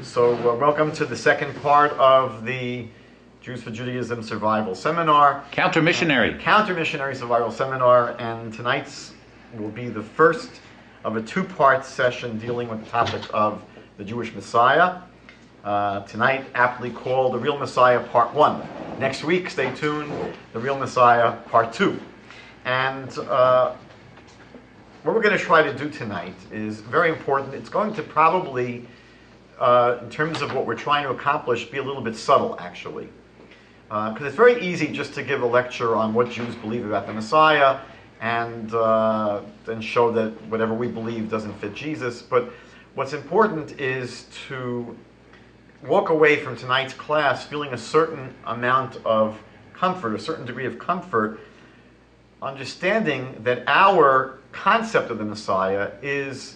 So welcome to the second part of the Jews for Judaism Survival Seminar. Counter-Missionary. Counter-Missionary Survival Seminar, and tonight's will be the first of a two-part session dealing with the topic of the Jewish Messiah. Tonight, aptly called The Real Messiah Part 1. Next week, stay tuned, The Real Messiah Part 2. And what we're going to try to do tonight is very important. It's going to probably, in terms of what we're trying to accomplish, be a little bit subtle, actually. Because it's very easy just to give a lecture on what Jews believe about the Messiah and then show that whatever we believe doesn't fit Jesus. But what's important is to walk away from tonight's class feeling a certain amount of comfort, a certain degree of comfort, understanding that our concept of the Messiah is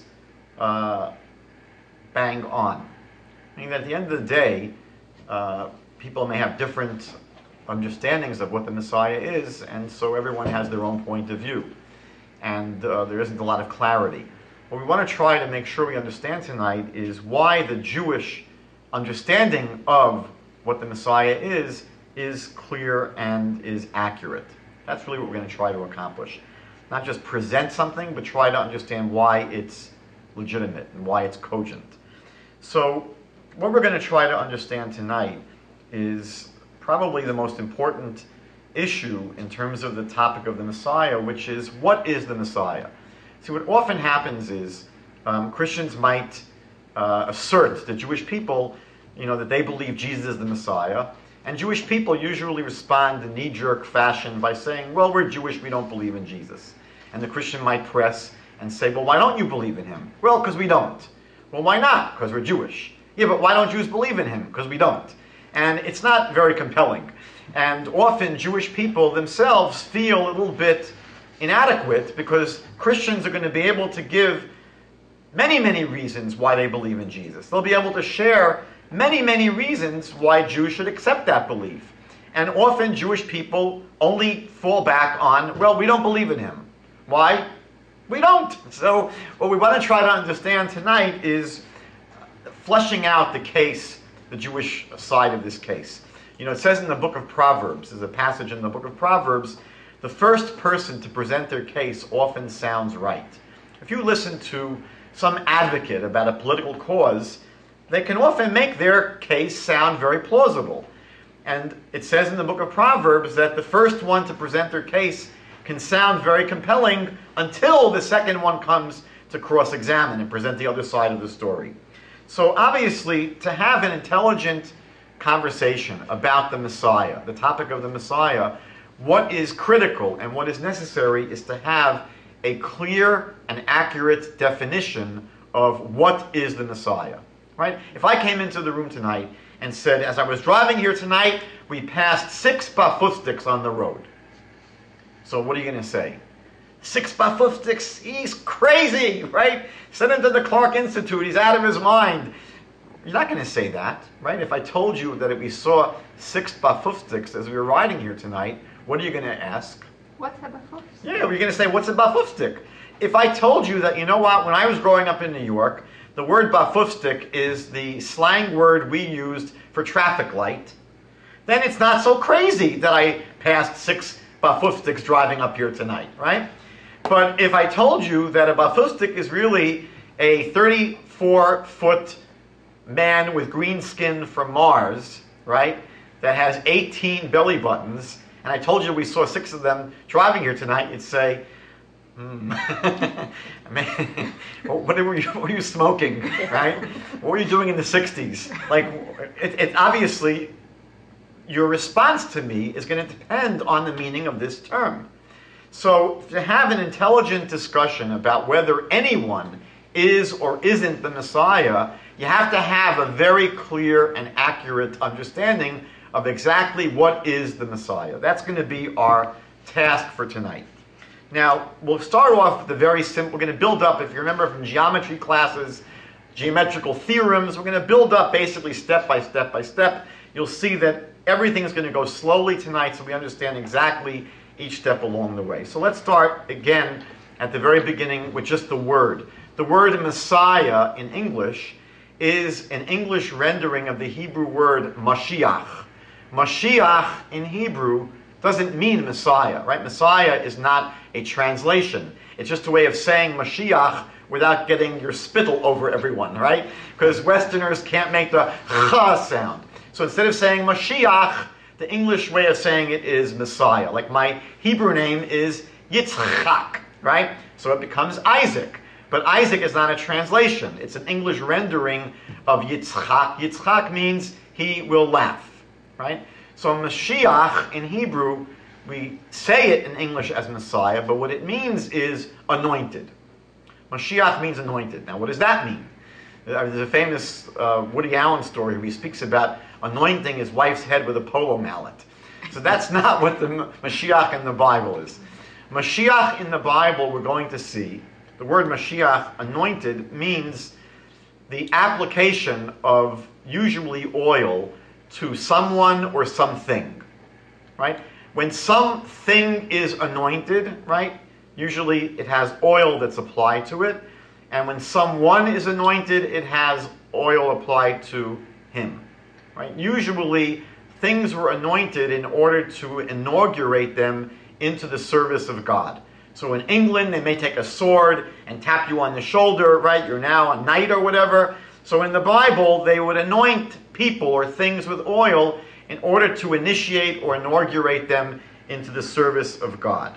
bang on. I mean, that at the end of the day, people may have different understandings of what the Messiah is, and so everyone has their own point of view. And there isn't a lot of clarity. What we want to try to make sure we understand tonight is why the Jewish understanding of what the Messiah is clear and is accurate. That's really what we're going to try to accomplish. Not just present something, but try to understand why it's legitimate and why it's cogent. So what we're going to try to understand tonight is probably the most important issue in terms of the topic of the Messiah, which is, what is the Messiah? See, what often happens is Christians might assert to Jewish people, that they believe Jesus is the Messiah, and Jewish people usually respond in knee-jerk fashion by saying, well, we're Jewish, we don't believe in Jesus. And the Christian might press and say, well, why don't you believe in him? Well, because we don't. Well, why not? Because we're Jewish. Yeah, but why don't Jews believe in him? Because we don't. And it's not very compelling. And often Jewish people themselves feel a little bit inadequate because Christians are going to be able to give many, many reasons why they believe in Jesus. They'll be able to share many, many reasons why Jews should accept that belief. And often Jewish people only fall back on, well, we don't believe in him. Why? We don't. So what we want to try to understand tonight is fleshing out the case, the Jewish side of this case. It says in the book of Proverbs, there's a passage in the book of Proverbs, the first person to present their case often sounds right. If you listen to some advocate about a political cause, they can often make their case sound very plausible. And it says in the book of Proverbs that the first one to present their case can sound very compelling until the second one comes to cross-examine and present the other side of the story. So obviously, to have an intelligent conversation about the Messiah, the topic of the Messiah, what is critical and what is necessary is to have a clear and accurate definition of what is the Messiah. Right? If I came into the room tonight and said, as I was driving here tonight, we passed 6 bafufsticks on the road. So what are you going to say? 6 bafufsticks, he's crazy, right? Send him to the Clark Institute, he's out of his mind. You're not going to say that, right? If I told you that we saw 6 bafufsticks as we were riding here tonight, what are you going to ask? What's a bafufstick? Yeah, you're going to say, what's a bafufstick? If I told you that, when I was growing up in New York, the word bafufstick is the slang word we used for traffic light, then it's not so crazy that I passed 6 bafufsticks driving up here tonight, right? But if I told you that a bafufstick is really a 34-foot man with green skin from Mars, right, that has 18 belly buttons, and I told you we saw 6 of them driving here tonight, you'd say, what were you smoking, right? What were you doing in the 60s? Like, it obviously, your response to me is going to depend on the meaning of this term. So to have an intelligent discussion about whether anyone is or isn't the Messiah, you have to have a very clear and accurate understanding of exactly what is the Messiah. That's going to be our task for tonight. Now, we'll start off with the very simple. We're going to build up, if you remember from geometry classes, geometrical theorems, we're going to build up basically step by step by step. You'll see that everything is going to go slowly tonight so we understand exactly each step along the way. So let's start again at the very beginning with just the word. The word Messiah in English is an English rendering of the Hebrew word Mashiach. Mashiach in Hebrew doesn't mean Messiah, right? Messiah is not a translation. It's just a way of saying Mashiach without getting your spittle over everyone, right? Because Westerners can't make the cha sound. So instead of saying Mashiach, the English way of saying it is Messiah. Like my Hebrew name is Yitzchak, right? So it becomes Isaac. But Isaac is not a translation. It's an English rendering of Yitzchak. Yitzchak means he will laugh, right? So Mashiach in Hebrew, we say it in English as Messiah, but what it means is anointed. Mashiach means anointed. Now what does that mean? There's a famous Woody Allen story where he speaks about anointing his wife's head with a polo mallet. So that's not what the Mashiach in the Bible is. Mashiach in the Bible, we're going to see, the word Mashiach, anointed, means the application of usually oil to someone or something, right? When something is anointed, right, usually it has oil that's applied to it, and when someone is anointed, it has oil applied to him, right? Usually, things were anointed in order to inaugurate them into the service of God. So in England, they may take a sword and tap you on the shoulder, right? You're now a knight or whatever. So in the Bible, they would anoint people or things with oil in order to initiate or inaugurate them into the service of God.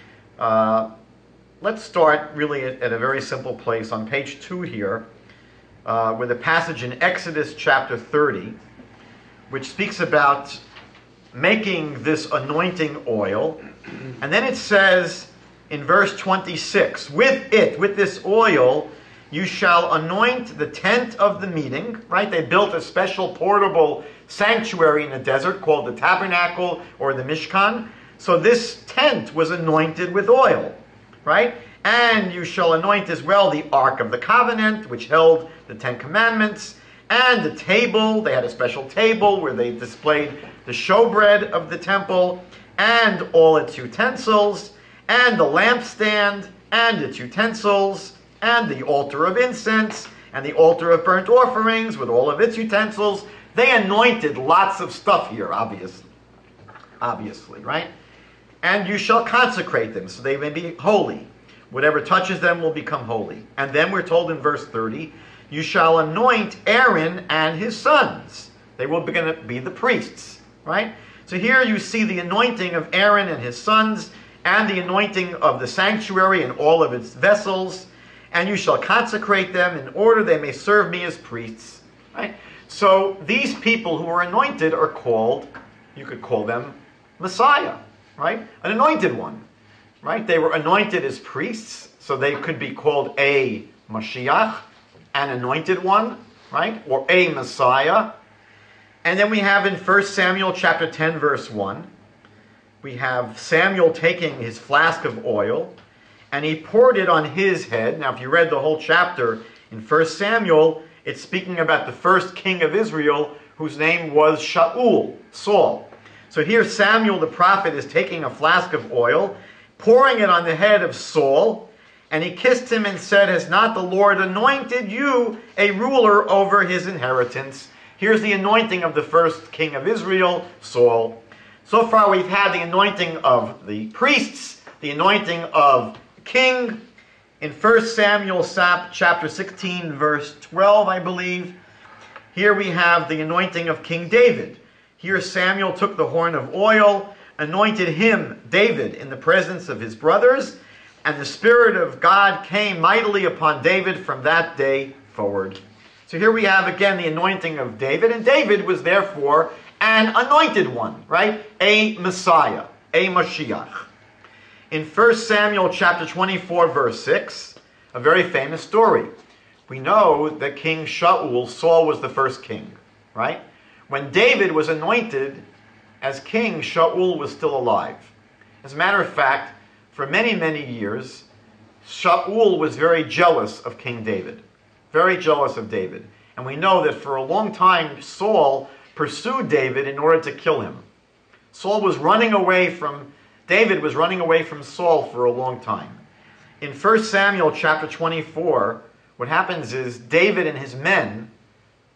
Let's start really at a very simple place on page 2 here with a passage in Exodus chapter 30, which speaks about making this anointing oil. And then it says in verse 26, with this oil, you shall anoint the tent of the meeting, right? They built a special portable sanctuary in the desert called the tabernacle or the Mishkan. So this tent was anointed with oil, right? And you shall anoint as well the Ark of the Covenant, which held the Ten Commandments, and the table. They had a special table where they displayed the showbread of the temple, and all its utensils, and the lampstand, and its utensils, and the altar of incense, and the altar of burnt offerings with all of its utensils. They anointed lots of stuff here, obviously, right? And you shall consecrate them, so they may be holy. Whatever touches them will become holy. And then we're told in verse 30, you shall anoint Aaron and his sons. They will be the priests, right? So here you see the anointing of Aaron and his sons, and the anointing of the sanctuary and all of its vessels. And you shall consecrate them in order they may serve me as priests, right? So these people who are anointed are called, you could call them Messiah, right? An anointed one, right? They were anointed as priests, so they could be called a Mashiach, an anointed one, right? Or a Messiah. And then we have in 1 Samuel chapter 10, verse 1, we have Samuel taking his flask of oil, and he poured it on his head. Now, if you read the whole chapter in 1 Samuel, it's speaking about the first king of Israel, whose name was Shaul, Saul. So here Samuel the prophet is taking a flask of oil, pouring it on the head of Saul, and he kissed him and said, has not the Lord anointed you a ruler over his inheritance? Here's the anointing of the first king of Israel, Saul. So far we've had the anointing of the priests, the anointing of the king. In 1 Samuel chapter 16, verse 12, I believe, here we have the anointing of King David. Here Samuel took the horn of oil, anointed him, David, in the presence of his brothers, and the Spirit of God came mightily upon David from that day forward. So here we have again the anointing of David, and David was therefore an anointed one, right? A Messiah, a Mashiach. In 1 Samuel chapter 24, verse 6, a very famous story. We know that King Shaul, Saul was the first king, right? When David was anointed as king, Shaul was still alive. As a matter of fact, for many, many years, Shaul was very jealous of King David. Very jealous of David. And we know that for a long time, Saul pursued David in order to kill him. David was running away from Saul for a long time. In 1 Samuel chapter 24, what happens is David and his men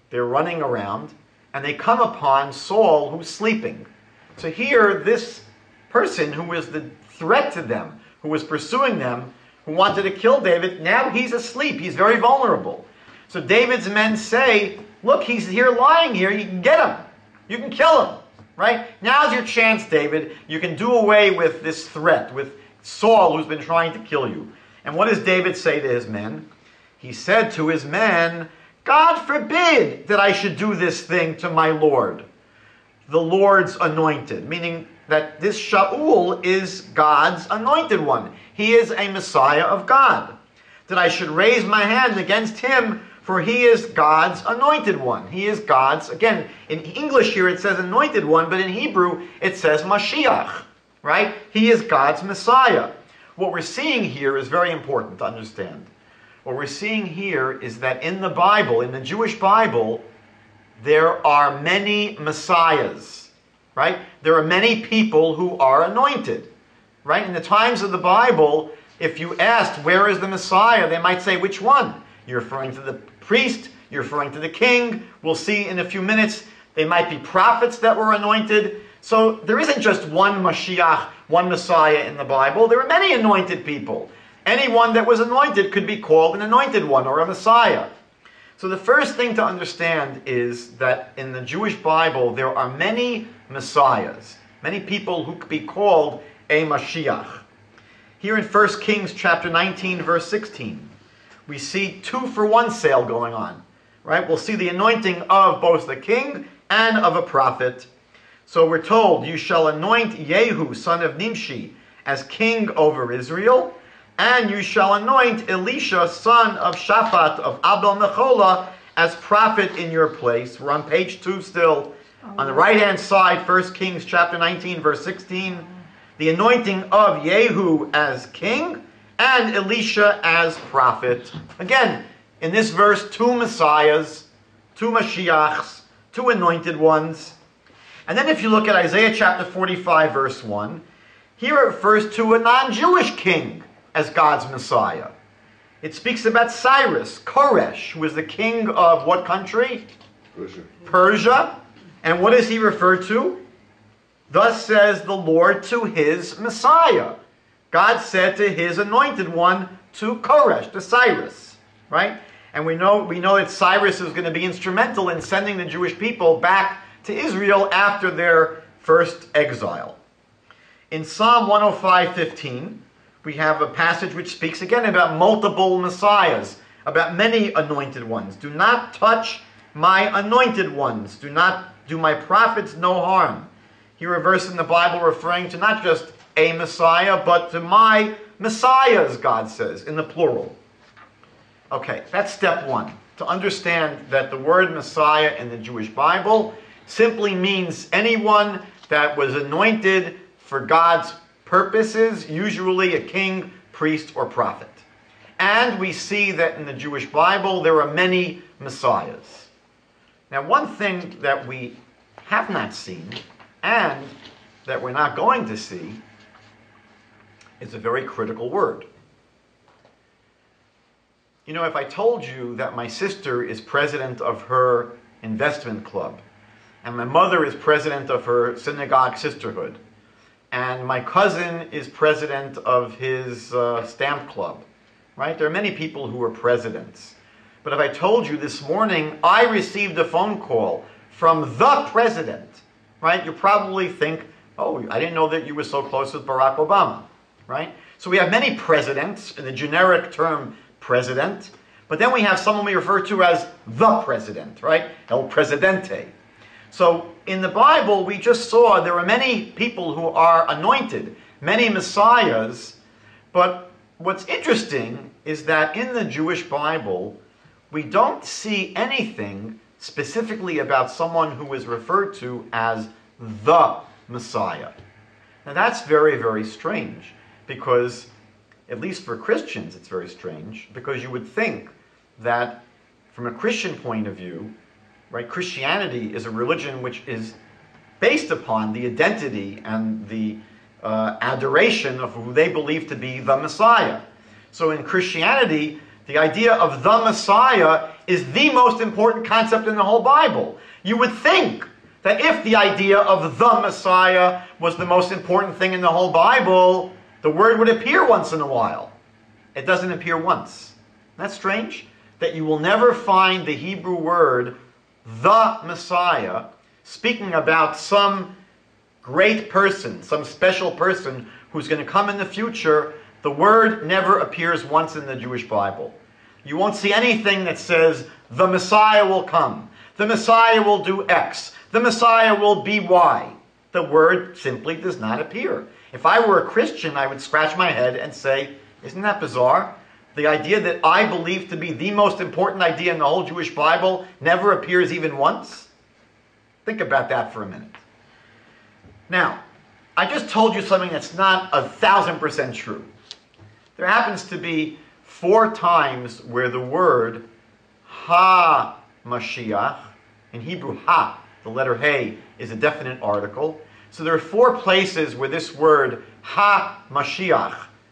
They're running around, and they come upon Saul, who's sleeping. So here, this person who was the threat to them, who was pursuing them, who wanted to kill David, now he's asleep. He's very vulnerable. So David's men say, look, he's here lying here. You can get him. You can kill him. Right? Now's your chance, David. You can do away with this threat, with Saul, who's been trying to kill you. And what does David say to his men? He said to his men, God forbid that I should do this thing to my Lord, the Lord's anointed. Meaning that this Shaul is God's anointed one. He is a Messiah of God. That I should raise my hand against him, for he is God's anointed one. He is God's, again, in English here it says anointed one, but in Hebrew it says Mashiach, right? He is God's Messiah. What we're seeing here is very important to understand. What we're seeing here is that in the Bible, in the Jewish Bible, there are many Messiahs, right? There are many people who are anointed, right? In the times of the Bible, if you asked, where is the Messiah? They might say, which one? You're referring to the priest, you're referring to the king. We'll see in a few minutes, they might be prophets that were anointed. So there isn't just one Mashiach, one Messiah in the Bible. There are many anointed people. Anyone that was anointed could be called an anointed one or a Messiah. So the first thing to understand is that in the Jewish Bible, there are many Messiahs, many people who could be called a Mashiach. Here in 1 Kings chapter 19, verse 16, we see 2-for-1 sale going on. Right? We'll see the anointing of both the king and of a prophet. So we're told, you shall anoint Yehu, son of Nimshi, as king over Israel, and you shall anoint Elisha, son of Shaphat of Abel Mecholah, as prophet in your place. We're on page 2 still. On the right-hand side, 1 Kings chapter 19, verse 16. The anointing of Yehu as king and Elisha as prophet. Again, in this verse, 2 Messiahs, 2 Mashiachs, 2 anointed ones. And then if you look at Isaiah chapter 45, verse 1, here it refers to a non-Jewish king as God's Messiah. It speaks about Cyrus, Koresh, who was the king of what country? Persia. And what does he refer to? Thus says the Lord to his Messiah. God said to his anointed one, to Koresh, to Cyrus. Right? And we know that Cyrus is going to be instrumental in sending the Jewish people back to Israel after their first exile. In Psalm 105:15, we have a passage which speaks again about multiple messiahs, about many anointed ones. Do not touch my anointed ones. Do not do my prophets no harm. Here a verse in the Bible referring to not just a Messiah, but to my messiahs, God says, in the plural. Okay, that's step one. To understand that the word Messiah in the Jewish Bible simply means anyone that was anointed for God's purposes, usually a king, priest, or prophet. And we see that in the Jewish Bible there are many messiahs. Now, one thing that we have not seen, and that we're not going to see, is a very critical word. You know, if I told you that my sister is president of her investment club, and my mother is president of her synagogue sisterhood, and my cousin is president of his stamp club, right? There are many people who are presidents. But if I told you this morning, I received a phone call from the president, right? You probably think, oh, I didn't know that you were so close with Barack Obama, right? So we have many presidents, in the generic term president, but then we have someone we refer to as the president, right? El Presidente. So in the Bible, we just saw there are many people who are anointed, many messiahs, but what's interesting is that in the Jewish Bible, we don't see anything specifically about someone who is referred to as the Messiah. Now that's very, very strange, because, at least for Christians, it's very strange, because you would think that from a Christian point of view, right, Christianity is a religion which is based upon the identity and the adoration of who they believe to be the Messiah. So in Christianity, the idea of the Messiah is the most important concept in the whole Bible. You would think that if the idea of the Messiah was the most important thing in the whole Bible, the word would appear once in a while. It doesn't appear once. Isn't that strange? That you will never find the Hebrew word, the Messiah, speaking about some great person, some special person who's going to come in the future. The word never appears once in the Jewish Bible. You won't see anything that says, the Messiah will come. The Messiah will do X. The Messiah will be Y. The word simply does not appear. If I were a Christian, I would scratch my head and say, isn't that bizarre? The idea that I believe to be the most important idea in the whole Jewish Bible never appears even once? Think about that for a minute. Now, I just told you something that's not 1,000% true. There happens to be 4 times where the word ha-Mashiach, in Hebrew ha, the letter hey, is a definite article. So there are 4 places where this word ha-Mashiach,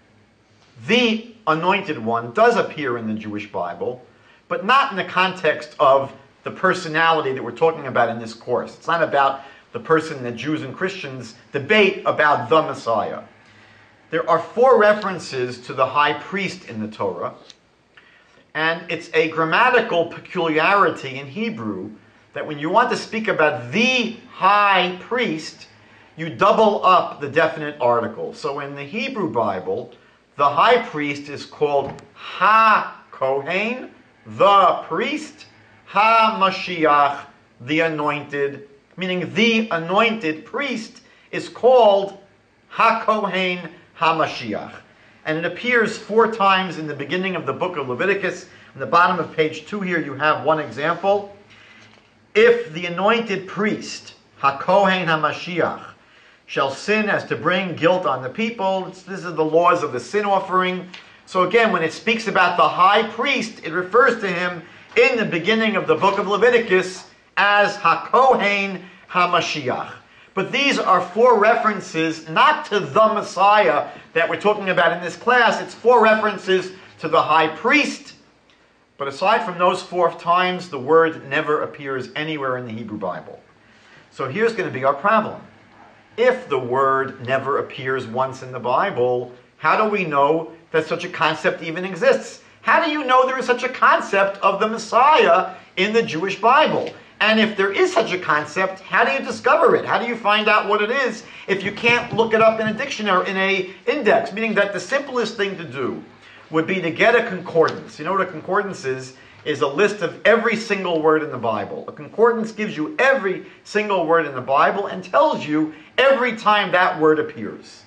the anointed one, does appear in the Jewish Bible, but not in the context of the personality that we're talking about in this course. It's not about the person that Jews and Christians debate about the Messiah. There are 4 references to the high priest in the Torah, and it's a grammatical peculiarity in Hebrew that when you want to speak about the high priest, you double up the definite article. So in the Hebrew Bible, the high priest is called ha-Kohen, the priest, ha-Mashiach, the anointed, meaning the anointed priest is called ha-Kohen, ha-Mashiach. And it appears 4 times in the beginning of the book of Leviticus. In the bottom of page 2 here, you have one example. If the anointed priest, ha-Kohen, ha-Mashiach, shall sin as to bring guilt on the people. This is the laws of the sin offering. So again, when it speaks about the high priest, it refers to him in the beginning of the book of Leviticus as ha-Kohen, ha-Mashiach. But these are 4 references not to the Messiah that we're talking about in this class. It's 4 references to the high priest. But aside from those 4 times, the word never appears anywhere in the Hebrew Bible. So here's going to be our problem. If the word never appears once in the Bible, how do we know that such a concept even exists? How do you know there is such a concept of the Messiah in the Jewish Bible? And if there is such a concept, how do you discover it? How do you find out what it is if you can't look it up in a dictionary, in an index? Meaning that the simplest thing to do would be to get a concordance. You know what a concordance is a list of every single word in the Bible. A concordance gives you every single word in the Bible and tells you every time that word appears.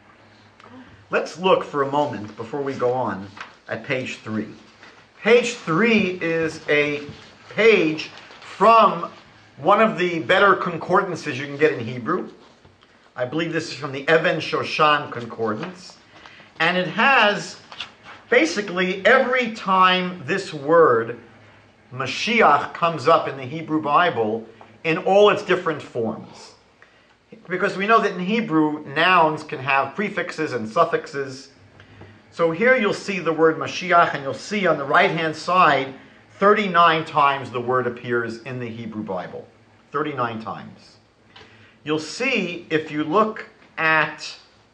Let's look for a moment before we go on at page 3. Page 3 is a page from one of the better concordances you can get in Hebrew. I believe this is from the Even Shoshan Concordance. And it has basically every time this word, Mashiach, comes up in the Hebrew Bible in all its different forms. Because we know that in Hebrew, nouns can have prefixes and suffixes. So here you'll see the word Mashiach, and you'll see on the right-hand side, 39 times the word appears in the Hebrew Bible. 39 times. You'll see, if you look at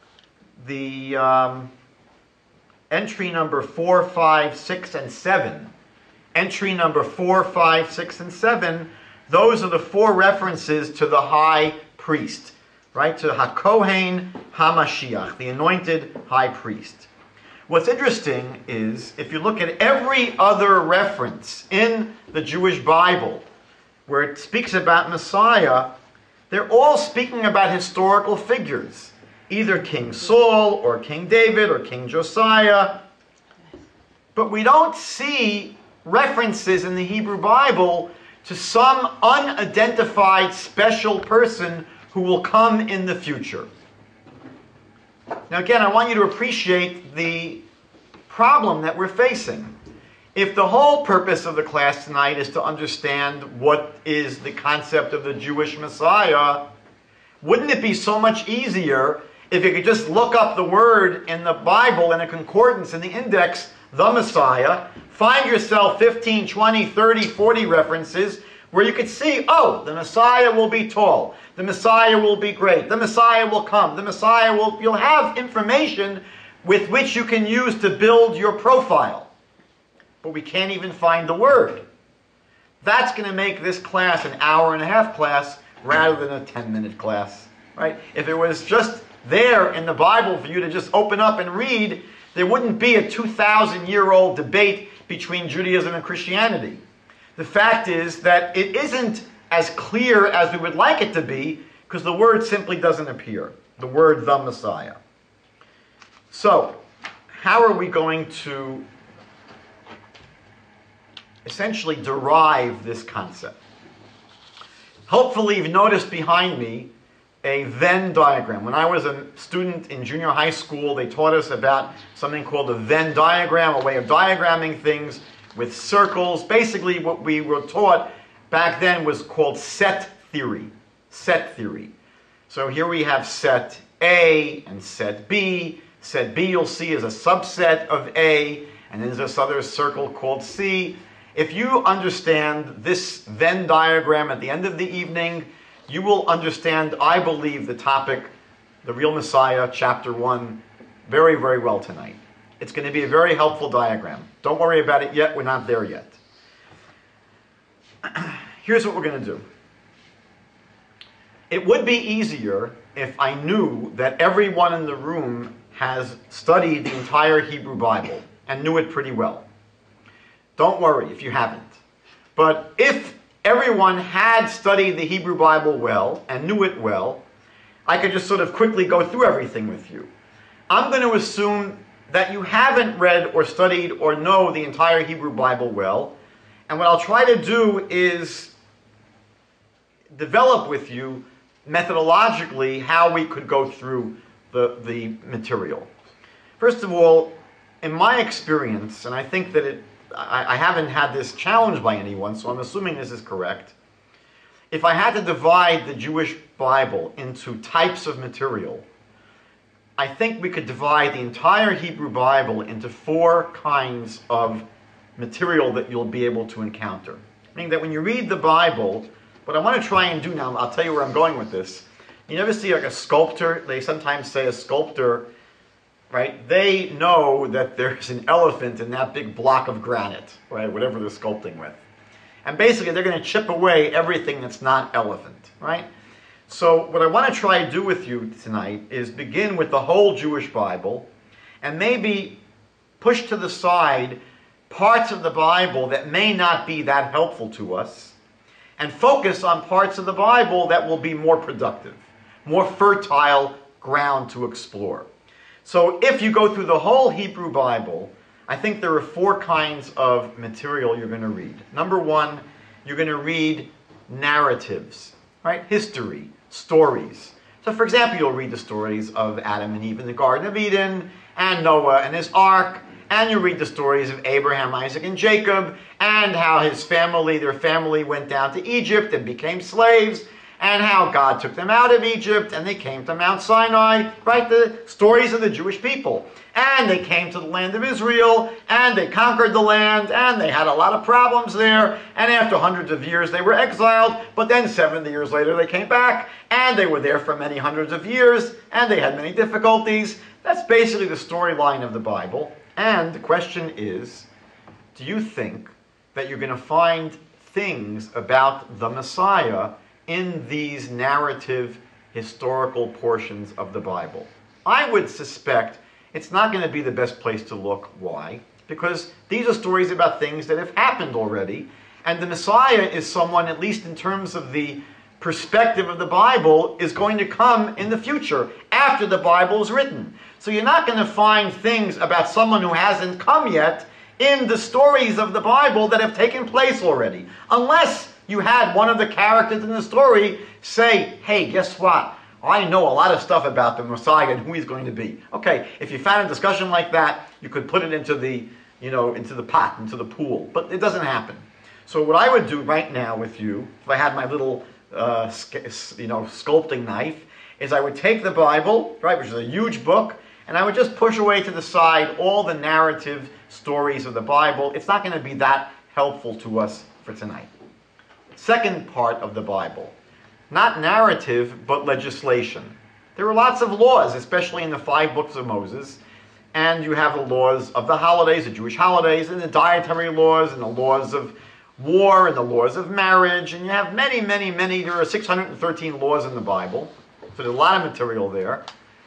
the entry number 4, 5, 6, and 7, entry number 4, 5, 6, and 7, those are the 4 references to the high priest, right? To ha-Kohen, ha-Mashiach, the anointed high priest. What's interesting is, if you look at every other reference in the Jewish Bible where it speaks about Messiah, they're all speaking about historical figures. Either King Saul, or King David, or King Josiah. But we don't see references in the Hebrew Bible to some unidentified special person who will come in the future. Now again, I want you to appreciate the problem that we're facing. If the whole purpose of the class tonight is to understand what is the concept of the Jewish Messiah, wouldn't it be so much easier if you could just look up the word in the Bible in a concordance in the index, the Messiah, find yourself 15, 20, 30, 40 references where you could see, oh, the Messiah will be tall, the Messiah will be great, the Messiah will come, the Messiah will, you'll have information with which you can use to build your profile. But we can't even find the word. That's going to make this class an hour-and-a-half class rather than a 10-minute class, right? If it was just there in the Bible for you to just open up and read, there wouldn't be a 2,000-year-old debate between Judaism and Christianity. The fact is that it isn't as clear as we would like it to be because the word simply doesn't appear, the word the Messiah. So, how are we going to essentially derive this concept? Hopefully you've noticed behind me a Venn diagram. When I was a student in junior high school, they taught us about something called a Venn diagram, a way of diagramming things with circles. Basically what we were taught back then was called set theory. Set theory. So here we have set A and set B. Set B you'll see is a subset of A, and then there's this other circle called C. If you understand this Venn diagram at the end of the evening, you will understand, I believe, the topic, the real Messiah, chapter 1, very, very well tonight. It's going to be a very helpful diagram. Don't worry about it yet. We're not there yet. Here's what we're going to do. It would be easier if I knew that everyone in the room has studied the entire Hebrew Bible and knew it pretty well. Don't worry if you haven't. But if everyone had studied the Hebrew Bible well and knew it well, I could just sort of quickly go through everything with you. I'm going to assume that you haven't read or studied or know the entire Hebrew Bible well. And what I'll try to do is develop with you methodologically how we could go through the material. First of all, in my experience, and I think that I haven't had this challenged by anyone, so I'm assuming this is correct. If I had to divide the Jewish Bible into types of material, I think we could divide the entire Hebrew Bible into 4 kinds of material that you'll be able to encounter. Meaning that when you read the Bible, what I want to try and do now, I'll tell you where I'm going with this. You never see like a sculptor, they sometimes say a sculptor, right? They know that there's an elephant in that big block of granite, right? Whatever they're sculpting with. And basically they're going to chip away everything that's not elephant, right? So what I want to try to do with you tonight is begin with the whole Jewish Bible and maybe push to the side parts of the Bible that may not be that helpful to us and focus on parts of the Bible that will be more productive, more fertile ground to explore. So if you go through the whole Hebrew Bible, I think there are 4 kinds of material you're going to read. Number 1, you're going to read narratives, right? History, stories. So for example, you'll read the stories of Adam and Eve in the Garden of Eden, and Noah and his ark, and you read the stories of Abraham, Isaac, and Jacob, and how their family went down to Egypt and became slaves, and how God took them out of Egypt, and they came to Mount Sinai, right? The stories of the Jewish people. And they came to the land of Israel, and they conquered the land, and they had a lot of problems there, and after hundreds of years they were exiled, but then 70 years later they came back, and they were there for many hundreds of years, and they had many difficulties. That's basically the storyline of the Bible. And the question is, do you think that you're going to find things about the Messiah in these narrative, historical portions of the Bible? I would suspect it's not going to be the best place to look. Why? Because these are stories about things that have happened already, and the Messiah is someone, at least in terms of the perspective of the Bible, is going to come in the future, after the Bible is written. So you're not going to find things about someone who hasn't come yet in the stories of the Bible that have taken place already, unless you had one of the characters in the story say, hey, guess what? I know a lot of stuff about the Messiah and who he's going to be. Okay, if you found a discussion like that, you could put it into the, into the pot, into the pool. But it doesn't happen. So what I would do right now with you, if I had my little, sculpting knife, is I would take the Bible, right, which is a huge book, And I would just push away to the side all the narrative stories of the Bible. It's not going to be that helpful to us for tonight. Second part of the Bible. Not narrative, but legislation. There are lots of laws, especially in the 5 books of Moses. And you have the laws of the holidays, the Jewish holidays, and the dietary laws, and the laws of war, and the laws of marriage. And you have many, there are 613 laws in the Bible. So there's a lot of material there.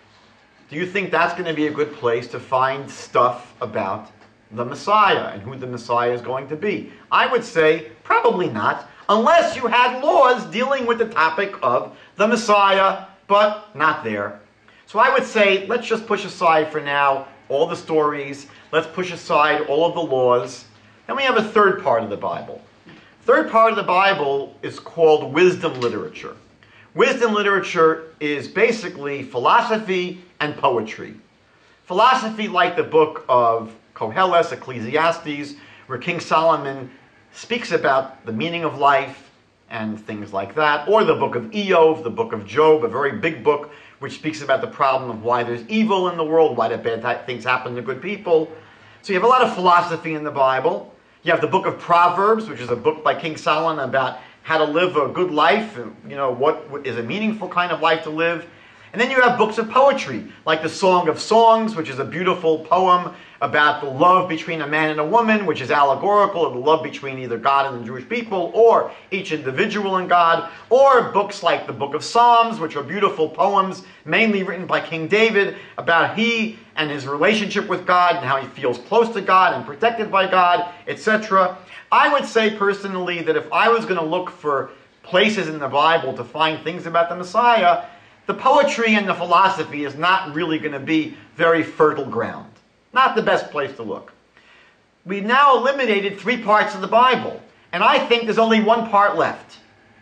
Do you think that's going to be a good place to find stuff about the Messiah and who the Messiah is going to be? I would say probably not, unless you had laws dealing with the topic of the Messiah, but not there. So I would say let's just push aside for now all the stories. Let's push aside all of the laws. Then we have a third part of the Bible. Third part of the Bible is called wisdom literature. Wisdom literature is basically philosophy and poetry. Philosophy like the book of Koheles, Ecclesiastes, where King Solomon speaks about the meaning of life and things like that, or the book of Eov, the book of Job, a very big book which speaks about the problem of why there's evil in the world, why the bad things happen to good people. So you have a lot of philosophy in the Bible. You have the book of Proverbs, which is a book by King Solomon about how to live a good life, what is a meaningful kind of life to live. And then you have books of poetry, like the Song of Songs, which is a beautiful poem about the love between a man and a woman, which is allegorical of the love between either God and the Jewish people, or each individual and God, or books like the Book of Psalms, which are beautiful poems, mainly written by King David, about he and his relationship with God, and how he feels close to God and protected by God, etc. I would say personally that if I was going to look for places in the Bible to find things about the Messiah, the poetry and the philosophy is not really going to be very fertile ground. Not the best place to look. We've now eliminated 3 parts of the Bible, and I think there's only one part left.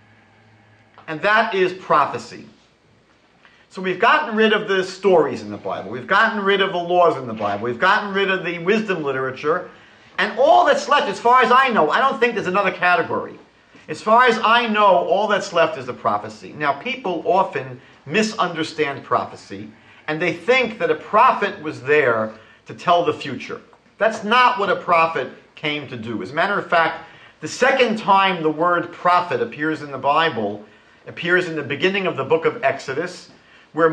And that is prophecy. So we've gotten rid of the stories in the Bible. We've gotten rid of the laws in the Bible. We've gotten rid of the wisdom literature. And all that's left, as far as I know, I don't think there's another category. As far as I know, all that's left is the prophecy. Now, people often misunderstand prophecy, and they think that a prophet was there to tell the future. That's not what a prophet came to do. As a matter of fact, the second time the word prophet appears in the Bible appears in the beginning of the book of Exodus, where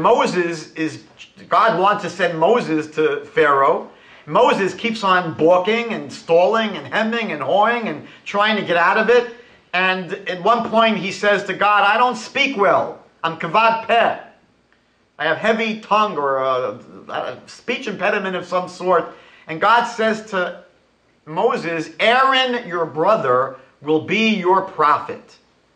God wants to send Moses to Pharaoh. Moses keeps on balking and stalling and hemming and hawing and trying to get out of it. And at one point he says to God, I don't speak well. I'm kavad peh. I have heavy tongue or a speech impediment of some sort. And God says to Moses, Aaron, your brother, will be your prophet.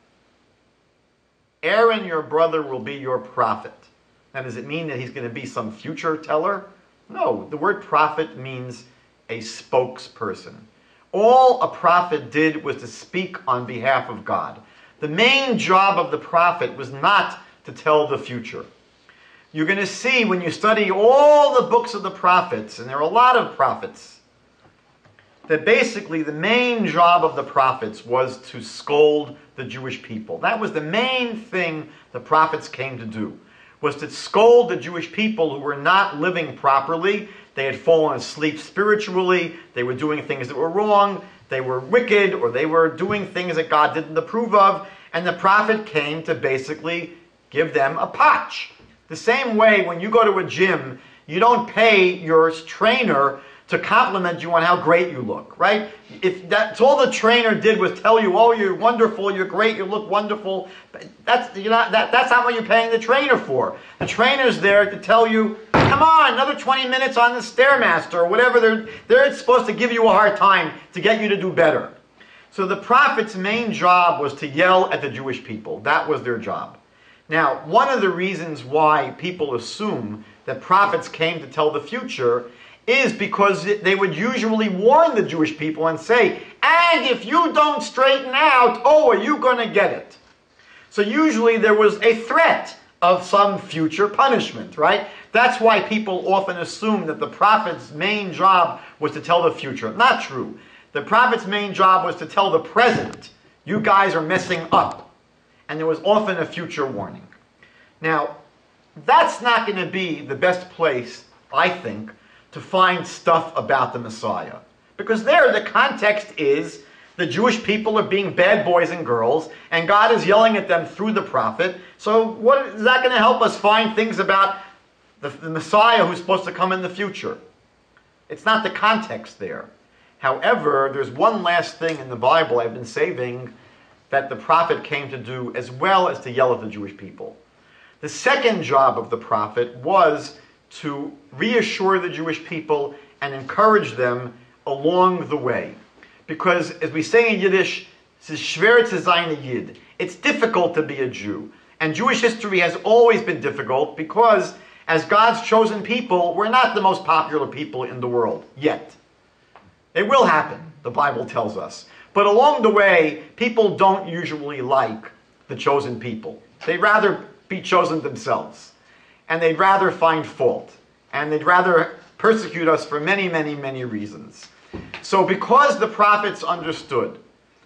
Aaron, your brother, will be your prophet. Now, does it mean that he's going to be some future teller? No, the word prophet means a spokesperson. All a prophet did was to speak on behalf of God. The main job of the prophet was not to tell the future. You're going to see when you study all the books of the prophets, and there are a lot of prophets, that basically the main job of the prophets was to scold the Jewish people. That was the main thing the prophets came to do, was to scold the Jewish people who were not living properly. They had fallen asleep spiritually, they were doing things that were wrong, they were wicked, or they were doing things that God didn't approve of, and the prophet came to basically give them a patch. The same way when you go to a gym, you don't pay your trainer to compliment you on how great you look, right? If that's all the trainer did was tell you, oh, you're wonderful, you're great, you look wonderful, that's not what you're paying the trainer for. The trainer's there to tell you, come on, another 20 minutes on the Stairmaster, or whatever. They're supposed to give you a hard time to get you to do better. So the prophet's main job was to yell at the Jewish people. That was their job. Now, one of the reasons why people assume that prophets came to tell the future is because they would usually warn the Jewish people and say, and if you don't straighten out, oh, are you going to get it? So usually there was a threat of some future punishment, right? That's why people often assume that the prophet's main job was to tell the future. Not true. The prophet's main job was to tell the present, you guys are messing up. And there was often a future warning. Now, that's not going to be the best place I think, to find stuff about the Messiah. Because there the context is the Jewish people are being bad boys and girls, and God is yelling at them through the prophet. So what is that going to help us find things about the Messiah who's supposed to come in the future? It's not the context there. However, there's one last thing in the Bible I've been saving that the prophet came to do, as well as to yell at the Jewish people. The second job of the prophet was to reassure the Jewish people and encourage them along the way. Because, as we say in Yiddish, es ist schwer zu sein a Yid. It's difficult to be a Jew. And Jewish history has always been difficult because, as God's chosen people, we're not the most popular people in the world, yet. It will happen, the Bible tells us. But along the way, people don't usually like the chosen people. They'd rather be chosen themselves. And they'd rather find fault. And they'd rather persecute us for many, many, many reasons. So because the prophets understood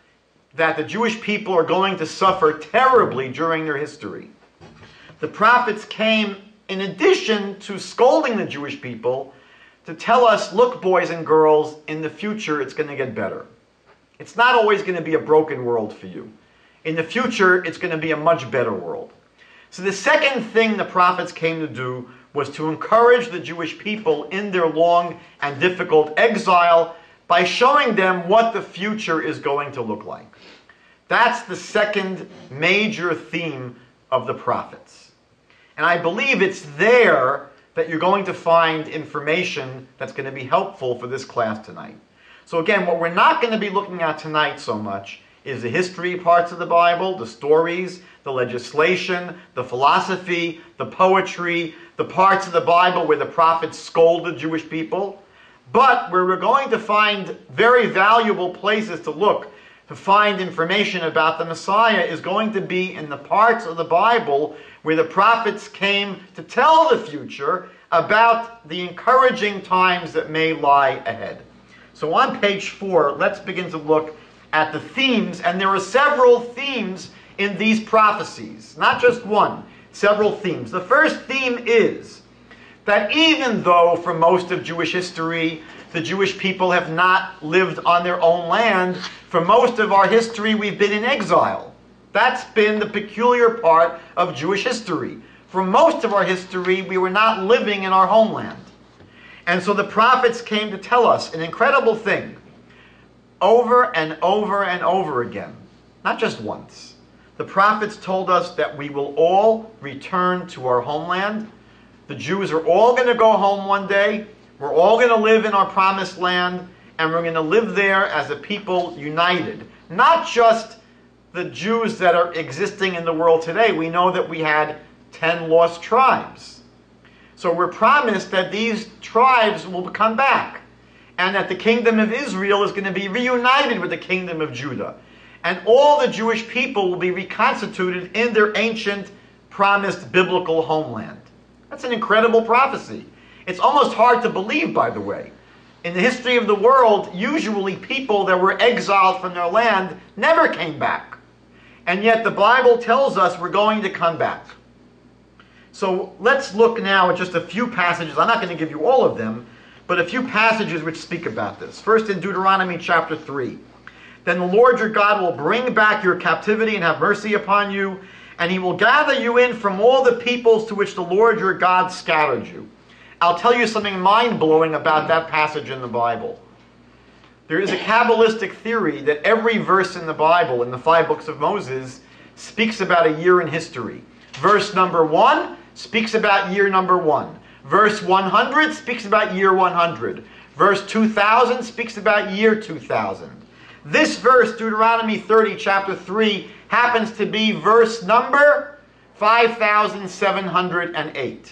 that the Jewish people are going to suffer terribly during their history, the prophets came, in addition to scolding the Jewish people, to tell us, look, boys and girls, in the future it's going to get better. It's not always going to be a broken world for you. In the future, it's going to be a much better world. So the second thing the prophets came to do was to encourage the Jewish people in their long and difficult exile by showing them what the future is going to look like. That's the second major theme of the prophets. And I believe it's there that you're going to find information that's going to be helpful for this class tonight. So again, what we're not going to be looking at tonight so much is the history parts of the Bible, the stories, the legislation, the philosophy, the poetry, the parts of the Bible where the prophets scold the Jewish people. But where we're going to find very valuable places to look to find information about the Messiah is going to be in the parts of the Bible where the prophets came to tell the future about the encouraging times that may lie ahead. So on page 4, let's begin to look at the themes, and there are several themes in these prophecies, not just one, several themes. The first theme is that even though for most of Jewish history the Jewish people have not lived on their own land, for most of our history we've been in exile. That's been the peculiar part of Jewish history. For most of our history we were not living in our homeland. And so the prophets came to tell us an incredible thing over and over and over again, not just once. The prophets told us that we will all return to our homeland. The Jews are all going to go home one day. We're all going to live in our promised land, and we're going to live there as a people united. Not just the Jews that are existing in the world today. We know that we had 10 lost tribes. So we're promised that these tribes will come back, and that the kingdom of Israel is going to be reunited with the kingdom of Judah. And all the Jewish people will be reconstituted in their ancient, promised biblical homeland. That's an incredible prophecy. It's almost hard to believe, by the way. In the history of the world, usually people that were exiled from their land never came back. And yet the Bible tells us we're going to come back. So let's look now at just a few passages. I'm not going to give you all of them, but a few passages which speak about this. First in Deuteronomy chapter 3. Then the Lord your God will bring back your captivity and have mercy upon you, and he will gather you in from all the peoples to which the Lord your God scattered you. I'll tell you something mind-blowing about that passage in the Bible. There is a Kabbalistic theory that every verse in the Bible, in the 5 books of Moses, speaks about a year in history. Verse number 1 speaks about year number 1. Verse 100 speaks about year 100. Verse 2000 speaks about year 2000. This verse, Deuteronomy 30, chapter 3, happens to be verse number 5708.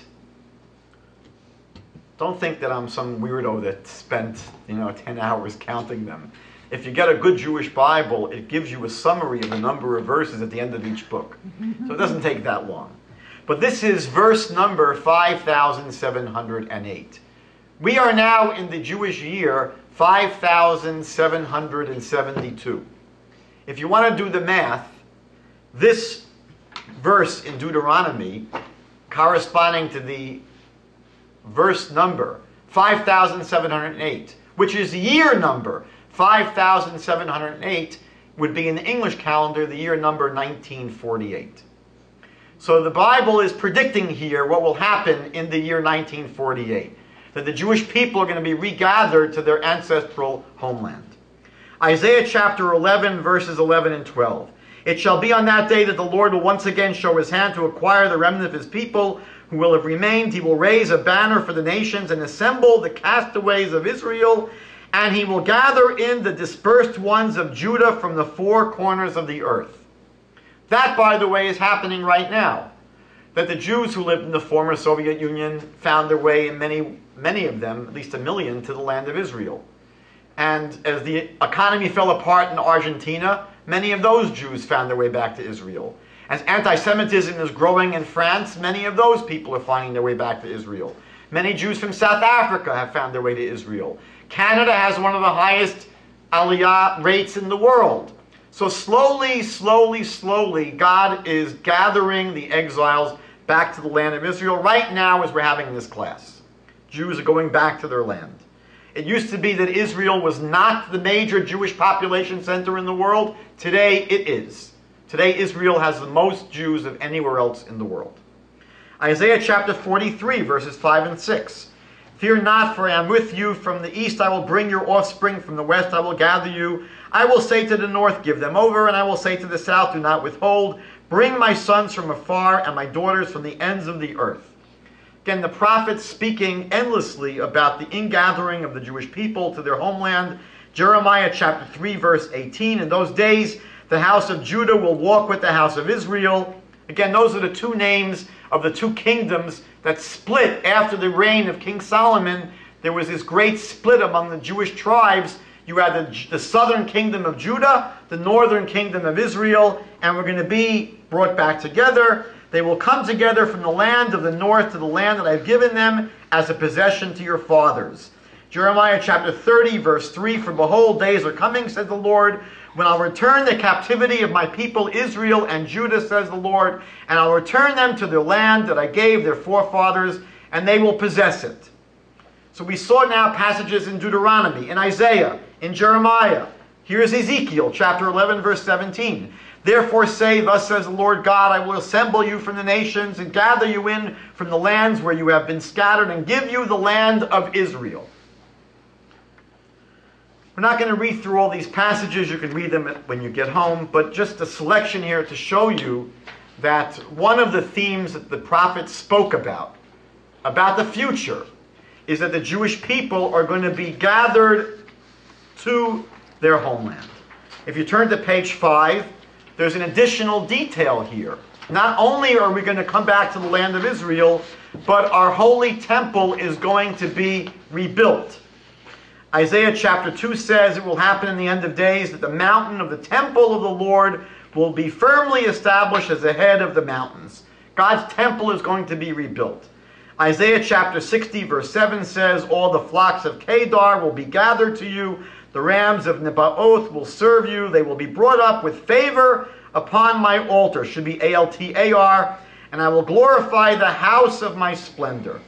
Don't think that I'm some weirdo that spent 10 hours counting them. If you get a good Jewish Bible, it gives you a summary of the number of verses at the end of each book. So it doesn't take that long. But this is verse number 5708. We are now in the Jewish year 5772. If you want to do the math, this verse in Deuteronomy, corresponding to the verse number 5708, which is year number 5708, would be in the English calendar the year number 1948. So the Bible is predicting here what will happen in the year 1948, that the Jewish people are going to be regathered to their ancestral homeland. Isaiah chapter 11, verses 11 and 12. It shall be on that day that the Lord will once again show his hand to acquire the remnant of his people who will have remained. He will raise a banner for the nations and assemble the castaways of Israel, and he will gather in the dispersed ones of Judah from the four corners of the earth. That, by the way, is happening right now. That the Jews who lived in the former Soviet Union found their way, in many of them, at least 1 million, to the land of Israel. And as the economy fell apart in Argentina, many of those Jews found their way back to Israel. As anti-Semitism is growing in France, many of those people are finding their way back to Israel. Many Jews from South Africa have found their way to Israel. Canada has one of the highest aliyah rates in the world. So slowly, God is gathering the exiles back to the land of Israel. Right now, as we're having this class, Jews are going back to their land. It used to be that Israel was not the major Jewish population center in the world. Today, it is. Today, Israel has the most Jews of anywhere else in the world. Isaiah chapter 43, verses 5 and 6. Fear not, for I am with you. From the east I will bring your offspring. From the west I will gather you. I will say to the north, give them over. And I will say to the south, do not withhold. Bring my sons from afar and my daughters from the ends of the earth. Again, the prophets speaking endlessly about the ingathering of the Jewish people to their homeland. Jeremiah chapter 3, verse 18. In those days, the house of Judah will walk with the house of Israel. Again, those are the two names of the two kingdoms that split after the reign of King Solomon. There was this great split among the Jewish tribes. You had the southern kingdom of Judah, the northern kingdom of Israel, and we're going to be brought back together. They will come together from the land of the north to the land that I've given them as a possession to your fathers. Jeremiah chapter 30, verse 3, for behold, days are coming, says the Lord, when I'll return the captivity of my people Israel and Judah, says the Lord, and I'll return them to their land that I gave their forefathers, and they will possess it. So we saw now passages in Deuteronomy, in Isaiah, in Jeremiah. Here's Ezekiel chapter 11, verse 17. Therefore say, thus says the Lord God, I will assemble you from the nations and gather you in from the lands where you have been scattered and give you the land of Israel. We're not going to read through all these passages. You can read them when you get home. But just a selection here to show you that one of the themes that the prophets spoke about the future, is that the Jewish people are going to be gathered to their homeland. If you turn to page 5, there's an additional detail here. Not only are we going to come back to the land of Israel, but our holy temple is going to be rebuilt. Isaiah chapter 2 says it will happen in the end of days that the mountain of the temple of the Lord will be firmly established as the head of the mountains. God's temple is going to be rebuilt. Isaiah chapter 60 verse 7 says, all the flocks of Kedar will be gathered to you. The rams of Nebaoth will serve you. They will be brought up with favor upon my altar. Should be A-L-T-A-R. And I will glorify the house of my splendor.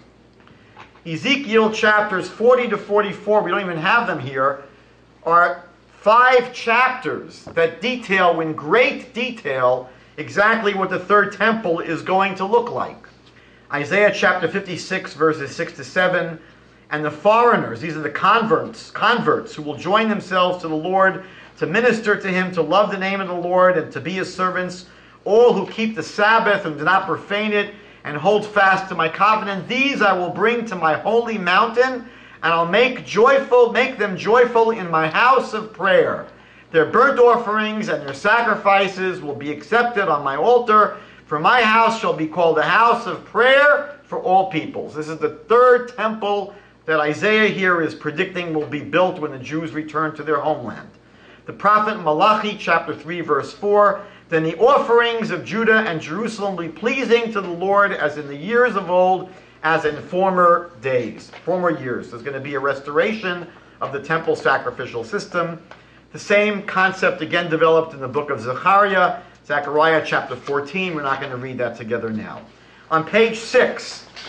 Ezekiel chapters 40 to 44, we don't even have them here, are 5 chapters that detail in great detail exactly what the third temple is going to look like. Isaiah chapter 56 verses 6 to 7, and the foreigners, these are the converts who will join themselves to the Lord to minister to him, to love the name of the Lord, and to be his servants, all who keep the Sabbath and do not profane it, and hold fast to my covenant. These I will bring to my holy mountain, and I'll make them joyful in my house of prayer. Their burnt offerings and their sacrifices will be accepted on my altar, for my house shall be called a house of prayer for all peoples. This is the third temple that Isaiah here is predicting will be built when the Jews return to their homeland. The prophet Malachi chapter 3 verse 4, then the offerings of Judah and Jerusalem will be pleasing to the Lord as in the years of old, as in former days, former years. There's going to be a restoration of the temple sacrificial system. The same concept again developed in the book of Zechariah, Zechariah chapter 14. We're not going to read that together now. On page 6,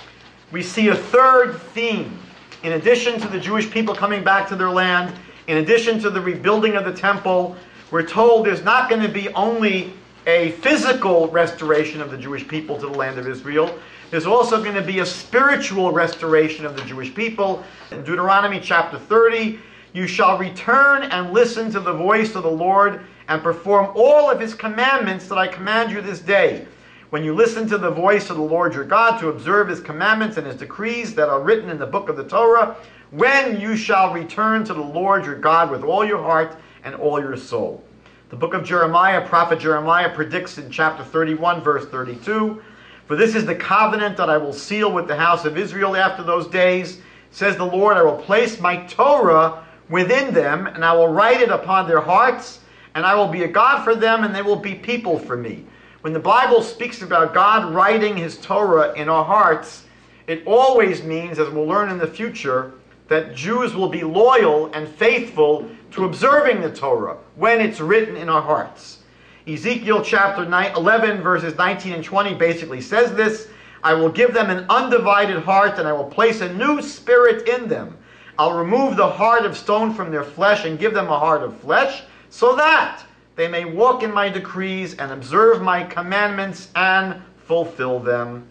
we see a third theme. In addition to the Jewish people coming back to their land, in addition to the rebuilding of the temple, we're told there's not going to be only a physical restoration of the Jewish people to the land of Israel. There's also going to be a spiritual restoration of the Jewish people. In Deuteronomy chapter 30, you shall return and listen to the voice of the Lord and perform all of his commandments that I command you this day. When you listen to the voice of the Lord your God to observe his commandments and his decrees that are written in the book of the Torah, when you shall return to the Lord your God with all your heart and all your soul. The book of Jeremiah, prophet Jeremiah predicts in chapter 31, verse 32, for this is the covenant that I will seal with the house of Israel after those days, says the Lord, I will place my Torah within them, and I will write it upon their hearts, and I will be a God for them, and they will be people for me. When the Bible speaks about God writing his Torah in our hearts, it always means, as we'll learn in the future, that Jews will be loyal and faithful to observing the Torah when it's written in our hearts. Ezekiel chapter 11, verses 19 and 20 basically says this, I will give them an undivided heart, and I will place a new spirit in them. I'll remove the heart of stone from their flesh and give them a heart of flesh, so that they may walk in my decrees and observe my commandments and fulfill them.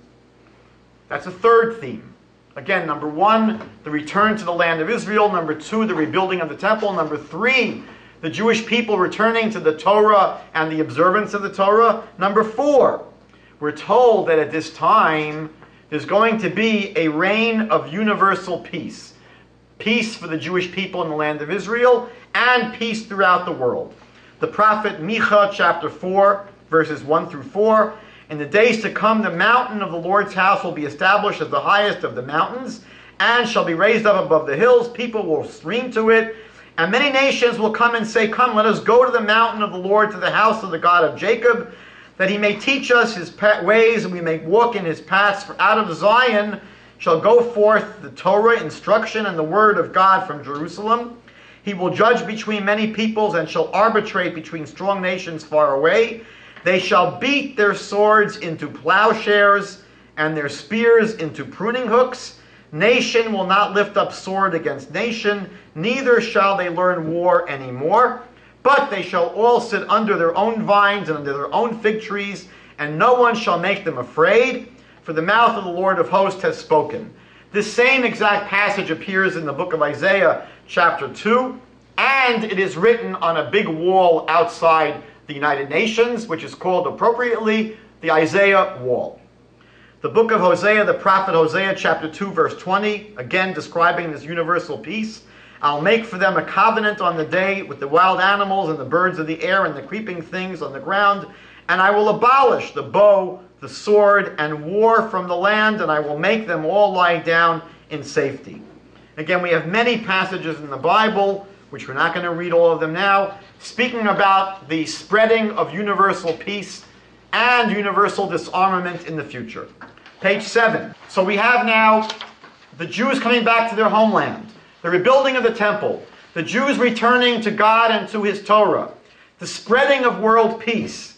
That's a third theme. Again, number 1, the return to the land of Israel. Number 2, the rebuilding of the temple. Number 3, the Jewish people returning to the Torah and the observance of the Torah. Number 4, we're told that at this time there's going to be a reign of universal peace. Peace for the Jewish people in the land of Israel and peace throughout the world. The prophet Micah chapter 4, verses 1 through 4, in the days to come, the mountain of the Lord's house will be established as the highest of the mountains, and shall be raised up above the hills. People will stream to it, and many nations will come and say, come, let us go to the mountain of the Lord, to the house of the God of Jacob, that he may teach us his ways, and we may walk in his paths. For out of Zion shall go forth the Torah, instruction, and the word of God from Jerusalem. He will judge between many peoples, and shall arbitrate between strong nations far away. They shall beat their swords into plowshares, and their spears into pruning hooks. Nation will not lift up sword against nation, neither shall they learn war any more. But they shall all sit under their own vines and under their own fig trees, and no one shall make them afraid, for the mouth of the Lord of hosts has spoken. This same exact passage appears in the book of Isaiah, chapter 2, and it is written on a big wall outside the United Nations, which is called appropriately the Isaiah Wall. The book of Hosea, the prophet Hosea, chapter 2, verse 20, again describing this universal peace. I'll make for them a covenant on the day with the wild animals and the birds of the air and the creeping things on the ground, and I will abolish the bow, the sword, and war from the land, and I will make them all lie down in safety. Again, we have many passages in the Bible, which we're not going to read all of them now, speaking about the spreading of universal peace and universal disarmament in the future. Page 7. So we have now the Jews coming back to their homeland, the rebuilding of the temple, the Jews returning to God and to his Torah, the spreading of world peace,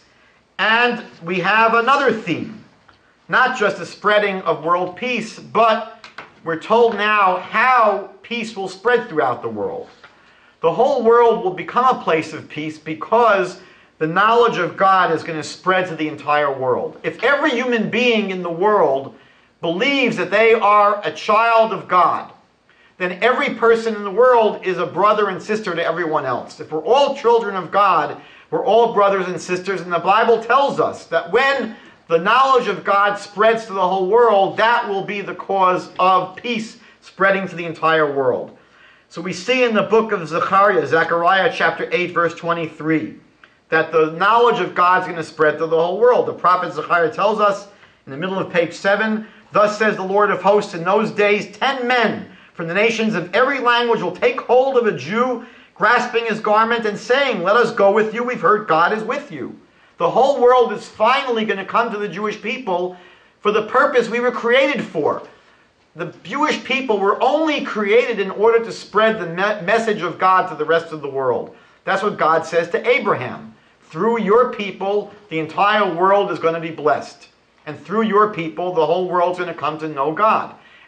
and we have another theme. Not just the spreading of world peace, but we're told now how peace will spread throughout the world. The whole world will become a place of peace because the knowledge of God is going to spread to the entire world. If every human being in the world believes that they are a child of God, then every person in the world is a brother and sister to everyone else. If we're all children of God, we're all brothers and sisters, and the Bible tells us that when the knowledge of God spreads to the whole world, that will be the cause of peace spreading to the entire world. So we see in the book of Zechariah chapter 8, verse 23, that the knowledge of God is going to spread to the whole world. The prophet Zechariah tells us in the middle of page 7, thus says the Lord of hosts, in those days 10 men from the nations of every language will take hold of a Jew, grasping his garment and saying, let us go with you, we've heard God is with you. The whole world is finally going to come to the Jewish people for the purpose we were created for. The Jewish people were only created in order to spread the message of God to the rest of the world. That's what God says to Abraham. Through your people, the entire world is going to be blessed. And through your people, the whole world's going to come to know God.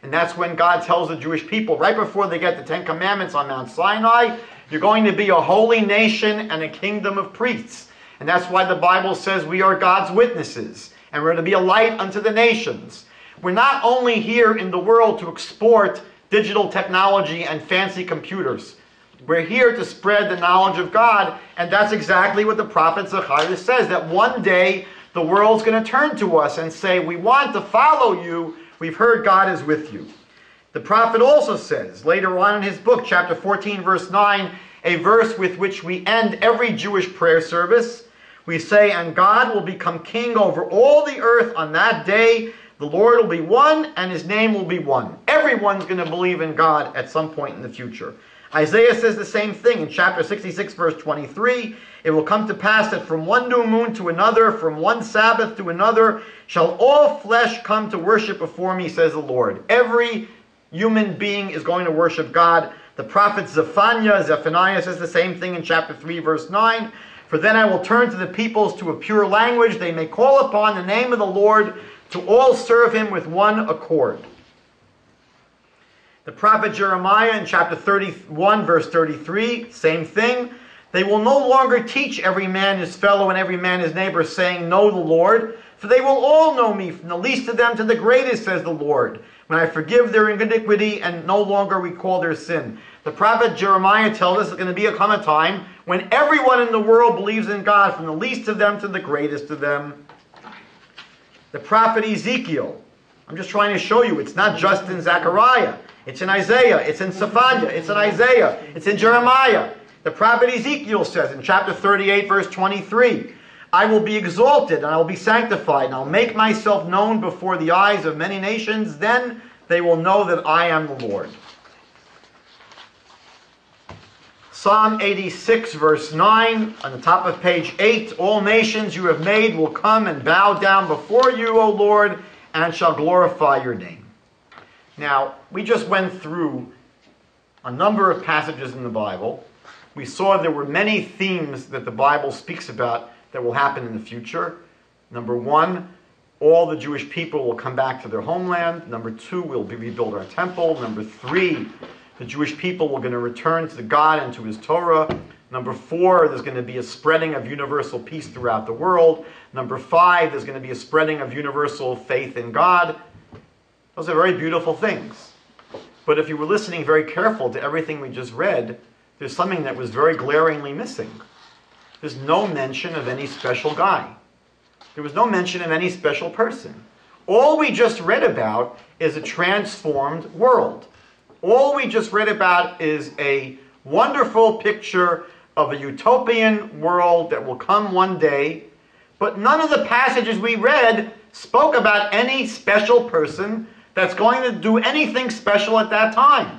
And that's when God tells the Jewish people, right before they get the Ten Commandments on Mount Sinai, you're going to be a holy nation and a kingdom of priests. And that's why the Bible says we are God's witnesses, and we're to be a light unto the nations. We're not only here in the world to export digital technology and fancy computers. We're here to spread the knowledge of God, and that's exactly what the prophet Zechariah says, that one day the world's going to turn to us and say, we want to follow you. We've heard God is with you. The prophet also says, later on in his book, chapter 14, verse 9, a verse with which we end every Jewish prayer service, we say, and God will become king over all the earth on that day. The Lord will be one, and his name will be one. Everyone's going to believe in God at some point in the future. Isaiah says the same thing in chapter 66, verse 23. It will come to pass that from one new moon to another, from one Sabbath to another, shall all flesh come to worship before me, says the Lord. Every human being is going to worship God. The prophet Zephaniah says the same thing in chapter 3, verse 9. For then I will turn to the peoples to a pure language. They may call upon the name of the Lord, to all serve him with one accord. The prophet Jeremiah in chapter 31, verse 33, same thing. They will no longer teach every man his fellow and every man his neighbor, saying, know the Lord. For they will all know me, from the least of them to the greatest, says the Lord, when I forgive their iniquity and no longer recall their sin. The prophet Jeremiah tells us it's going to come a time when everyone in the world believes in God, from the least of them to the greatest of them. The prophet Ezekiel, I'm just trying to show you, it's not just in Zechariah. It's in Isaiah, it's in Zephaniah, it's in Isaiah, it's in Jeremiah. The prophet Ezekiel says in chapter 38, verse 23, I will be exalted and I will be sanctified, and I'll make myself known before the eyes of many nations. Then they will know that I am the Lord. Psalm 86, verse 9, on the top of page 8, all nations you have made will come and bow down before you, O Lord, and shall glorify your name. Now, we just went through a number of passages in the Bible. We saw there were many themes that the Bible speaks about that will happen in the future. Number one, all the Jewish people will come back to their homeland. Number two, we'll rebuild our temple. Number three, the Jewish people are going to return to God and to his Torah. Number four, there's going to be a spreading of universal peace throughout the world. Number five, there's going to be a spreading of universal faith in God. Those are very beautiful things. But if you were listening very careful to everything we just read, there's something that was very glaringly missing. There's no mention of any special guy. There was no mention of any special person. All we just read about is a transformed world. All we just read about is a wonderful picture of a utopian world that will come one day, but none of the passages we read spoke about any special person that's going to do anything special at that time.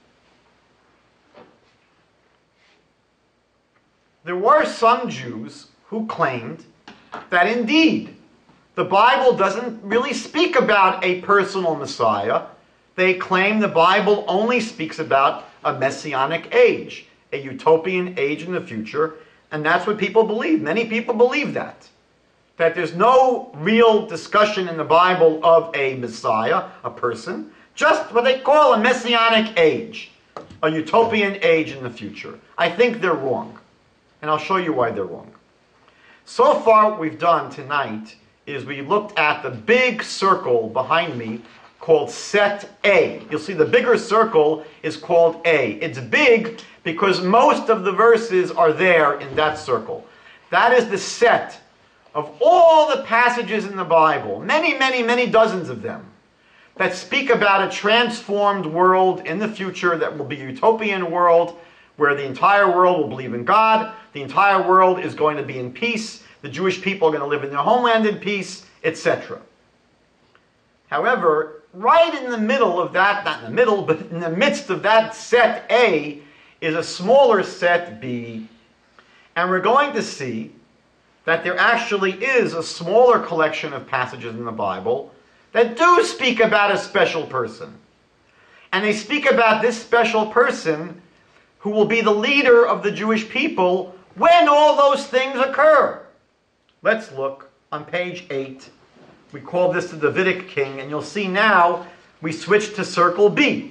There were some Jews who claimed that indeed the Bible doesn't really speak about a personal Messiah. They claim the Bible only speaks about a Messianic age, a utopian age in the future, and that's what people believe. Many people believe that there's no real discussion in the Bible of a Messiah, a person, just what they call a Messianic age, a utopian age in the future. I think they're wrong, and I'll show you why they're wrong. So far what we've done tonight is we looked at the big circle behind me called set A. You'll see the bigger circle is called A. It's big because most of the verses are there in that circle. That is the set of all the passages in the Bible, many, many, many dozens of them, that speak about a transformed world in the future that will be a utopian world where the entire world will believe in God, the entire world is going to be in peace, the Jewish people are going to live in their homeland in peace, etc. However, right in the middle of that, not in the middle, but in the midst of that set A, is a smaller set B. And we're going to see that there actually is a smaller collection of passages in the Bible that do speak about a special person. And they speak about this special person who will be the leader of the Jewish people when all those things occur. Let's look on page 8. We call this the Davidic king, and you'll see now We switch to circle B.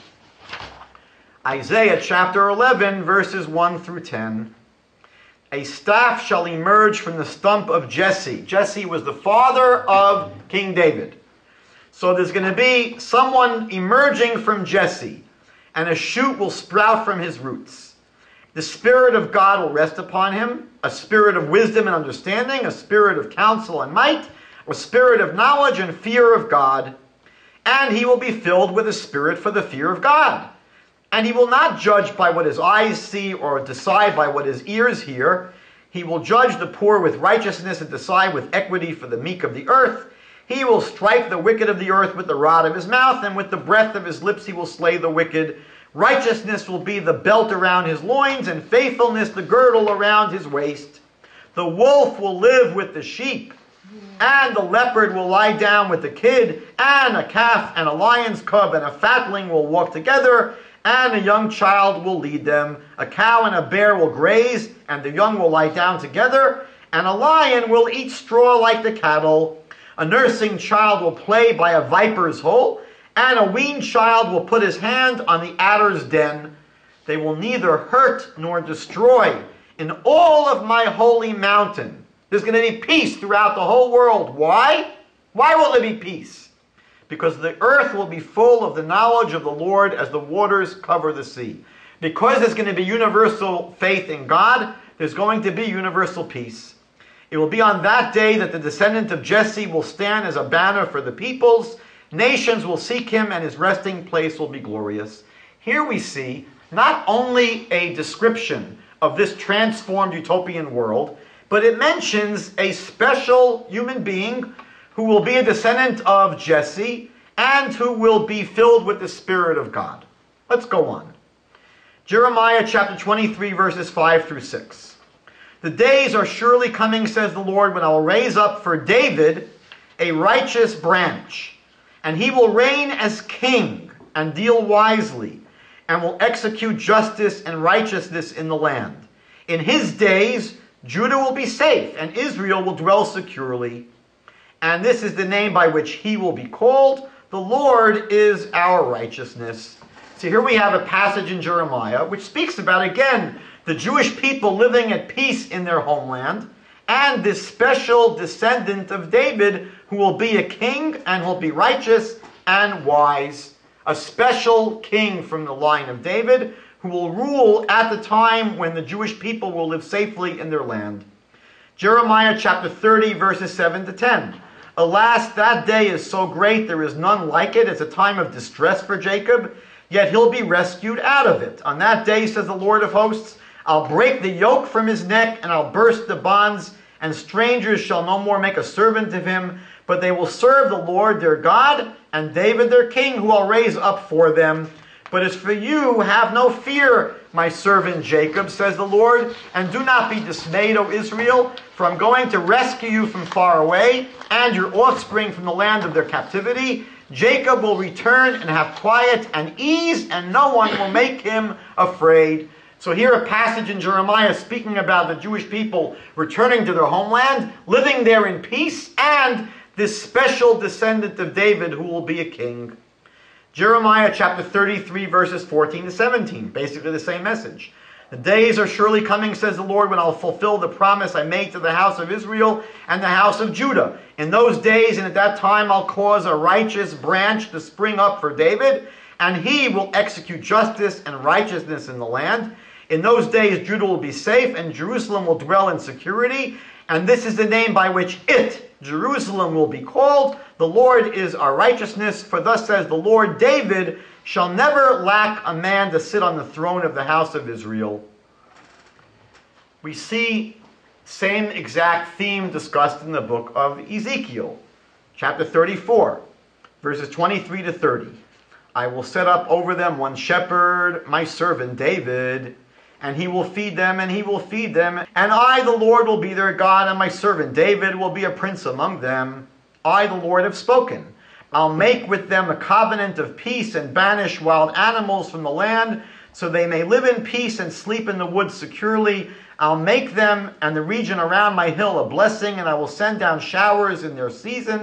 Isaiah chapter 11, verses 1 through 10. A staff shall emerge from the stump of Jesse. Jesse was the father of King David. So there's going to be someone emerging from Jesse, and a shoot will sprout from his roots. The Spirit of God will rest upon him, a spirit of wisdom and understanding, a spirit of counsel and might, a spirit of knowledge and fear of God. And he will be filled with a spirit for the fear of God. And he will not judge by what his eyes see or decide by what his ears hear. He will judge the poor with righteousness and decide with equity for the meek of the earth. He will strike the wicked of the earth with the rod of his mouth, and with the breath of his lips he will slay the wicked. Righteousness will be the belt around his loins, and faithfulness the girdle around his waist. The wolf will live with the sheep, and the leopard will lie down with the kid, and a calf and a lion's cub and a fatling will walk together, and a young child will lead them. A cow and a bear will graze, and the young will lie down together, and a lion will eat straw like the cattle. A nursing child will play by a viper's hole, and a weaned child will put his hand on the adder's den. They will neither hurt nor destroy in all of my holy mountain. There's going to be peace throughout the whole world. Why? Why will there be peace? Because the earth will be full of the knowledge of the Lord as the waters cover the sea. Because there's going to be universal faith in God, there's going to be universal peace. It will be on that day that the descendant of Jesse will stand as a banner for the peoples. Nations will seek him, and his resting place will be glorious. Here we see not only a description of this transformed utopian world, but it mentions a special human being who will be a descendant of Jesse and who will be filled with the Spirit of God. Let's go on. Jeremiah chapter 23, verses 5 through 6. The days are surely coming, says the Lord, when I will raise up for David a righteous branch, and he will reign as king and deal wisely, and will execute justice and righteousness in the land. In his days, Judah will be safe, and Israel will dwell securely. And this is the name by which he will be called. The Lord is our righteousness. So here we have a passage in Jeremiah which speaks about, again, the Jewish people living at peace in their homeland, and this special descendant of David who will be a king and will be righteous and wise. A special king from the line of David who will rule at the time when the Jewish people will live safely in their land. Jeremiah chapter 30, verses 7 to 10. Alas, that day is so great, there is none like it. It's a time of distress for Jacob, yet he'll be rescued out of it. On that day, says the Lord of hosts, I'll break the yoke from his neck, and I'll burst the bonds, and strangers shall no more make a servant of him, but they will serve the Lord their God, and David their king, who I'll raise up for them. But as for you, have no fear, my servant Jacob, says the Lord, and do not be dismayed, O Israel, for I'm going to rescue you from far away, and your offspring from the land of their captivity. Jacob will return and have quiet and ease, and no one will make him afraid. So here a passage in Jeremiah speaking about the Jewish people returning to their homeland, living there in peace, and this special descendant of David who will be a king. Jeremiah chapter 33, verses 14 to 17, basically the same message. The days are surely coming, says the Lord, when I'll fulfill the promise I made to the house of Israel and the house of Judah. In those days and at that time I'll cause a righteous branch to spring up for David, and he will execute justice and righteousness in the land. In those days Judah will be safe, and Jerusalem will dwell in security. And this is the name by which Jerusalem, will be called. The Lord is our righteousness. For thus says the Lord, David shall never lack a man to sit on the throne of the house of Israel. We see same exact theme discussed in the book of Ezekiel, chapter 34, verses 23 to 30. I will set up over them one shepherd, my servant David, and he will feed them, and he will feed them. And I, the Lord, will be their God, and my servant David will be a prince among them. I, the Lord, have spoken. I'll make with them a covenant of peace and banish wild animals from the land, so they may live in peace and sleep in the woods securely. I'll make them and the region around my hill a blessing, and I will send down showers in their season.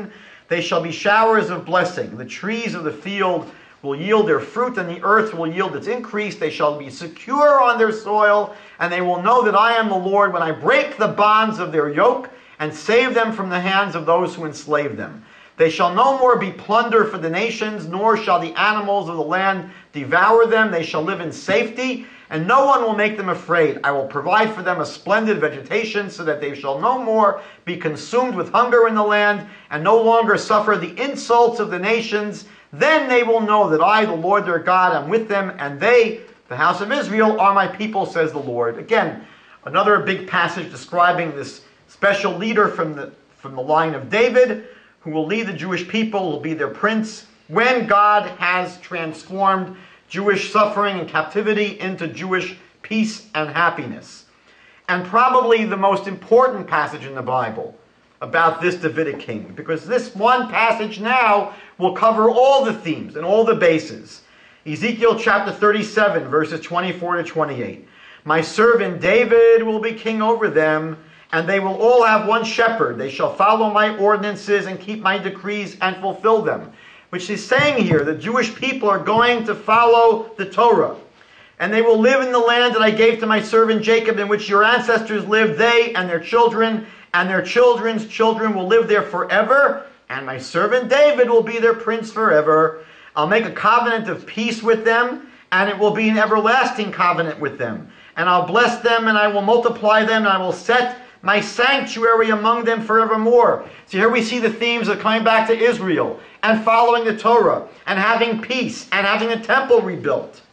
They shall be showers of blessing. The trees of the field will yield their fruit, and the earth will yield its increase. They shall be secure on their soil, and they will know that I am the Lord when I break the bonds of their yoke and save them from the hands of those who enslave them. They shall no more be plunder for the nations, nor shall the animals of the land devour them. They shall live in safety, and no one will make them afraid. I will provide for them a splendid vegetation, so that they shall no more be consumed with hunger in the land, and no longer suffer the insults of the nations. Then they will know that I, the Lord their God, am with them, and they, the house of Israel, are my people, says the Lord. Again, another big passage describing this special leader from the line of David, who will lead the Jewish people, will be their prince, when God has transformed Jewish suffering and captivity into Jewish peace and happiness. And probably the most important passage in the Bible about this Davidic king, because this one passage now will cover all the themes and all the bases. Ezekiel chapter 37, verses 24 to 28. My servant David will be king over them, and they will all have one shepherd. They shall follow my ordinances and keep my decrees and fulfill them. Which is saying here, the Jewish people are going to follow the Torah. And they will live in the land that I gave to my servant Jacob, in which your ancestors lived, they and their children children's children will live there forever. And my servant David will be their prince forever. I'll make a covenant of peace with them, and it will be an everlasting covenant with them. And I'll bless them, and I will multiply them, and I will set my sanctuary among them forevermore. So here we see the themes of coming back to Israel and following the Torah and having peace and having the temple rebuilt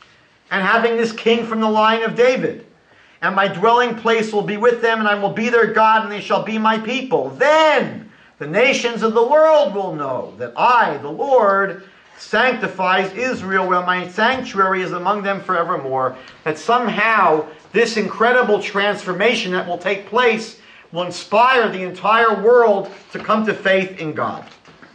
and having this king from the line of David. And my dwelling place will be with them, and I will be their God, and they shall be my people. Then the nations of the world will know that I, the Lord, sanctifies Israel, where my sanctuary is among them forevermore. That somehow this incredible transformation that will take place will inspire the entire world to come to faith in God.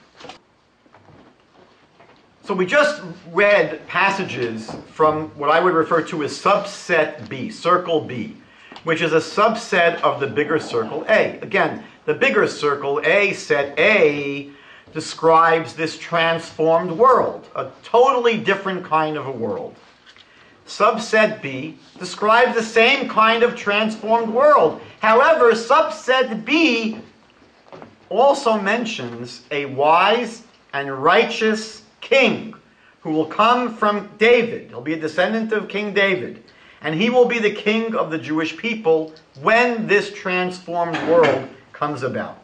So we just read passages from what I would refer to as subset B, circle B, which is a subset of the bigger circle A. Again, the bigger circle A, set A, describes this transformed world, a totally different kind of a world. Subset B describes the same kind of transformed world. However, subset B also mentions a wise and righteous king who will come from David. He'll be a descendant of King David. And he will be the king of the Jewish people when this transformed world comes about.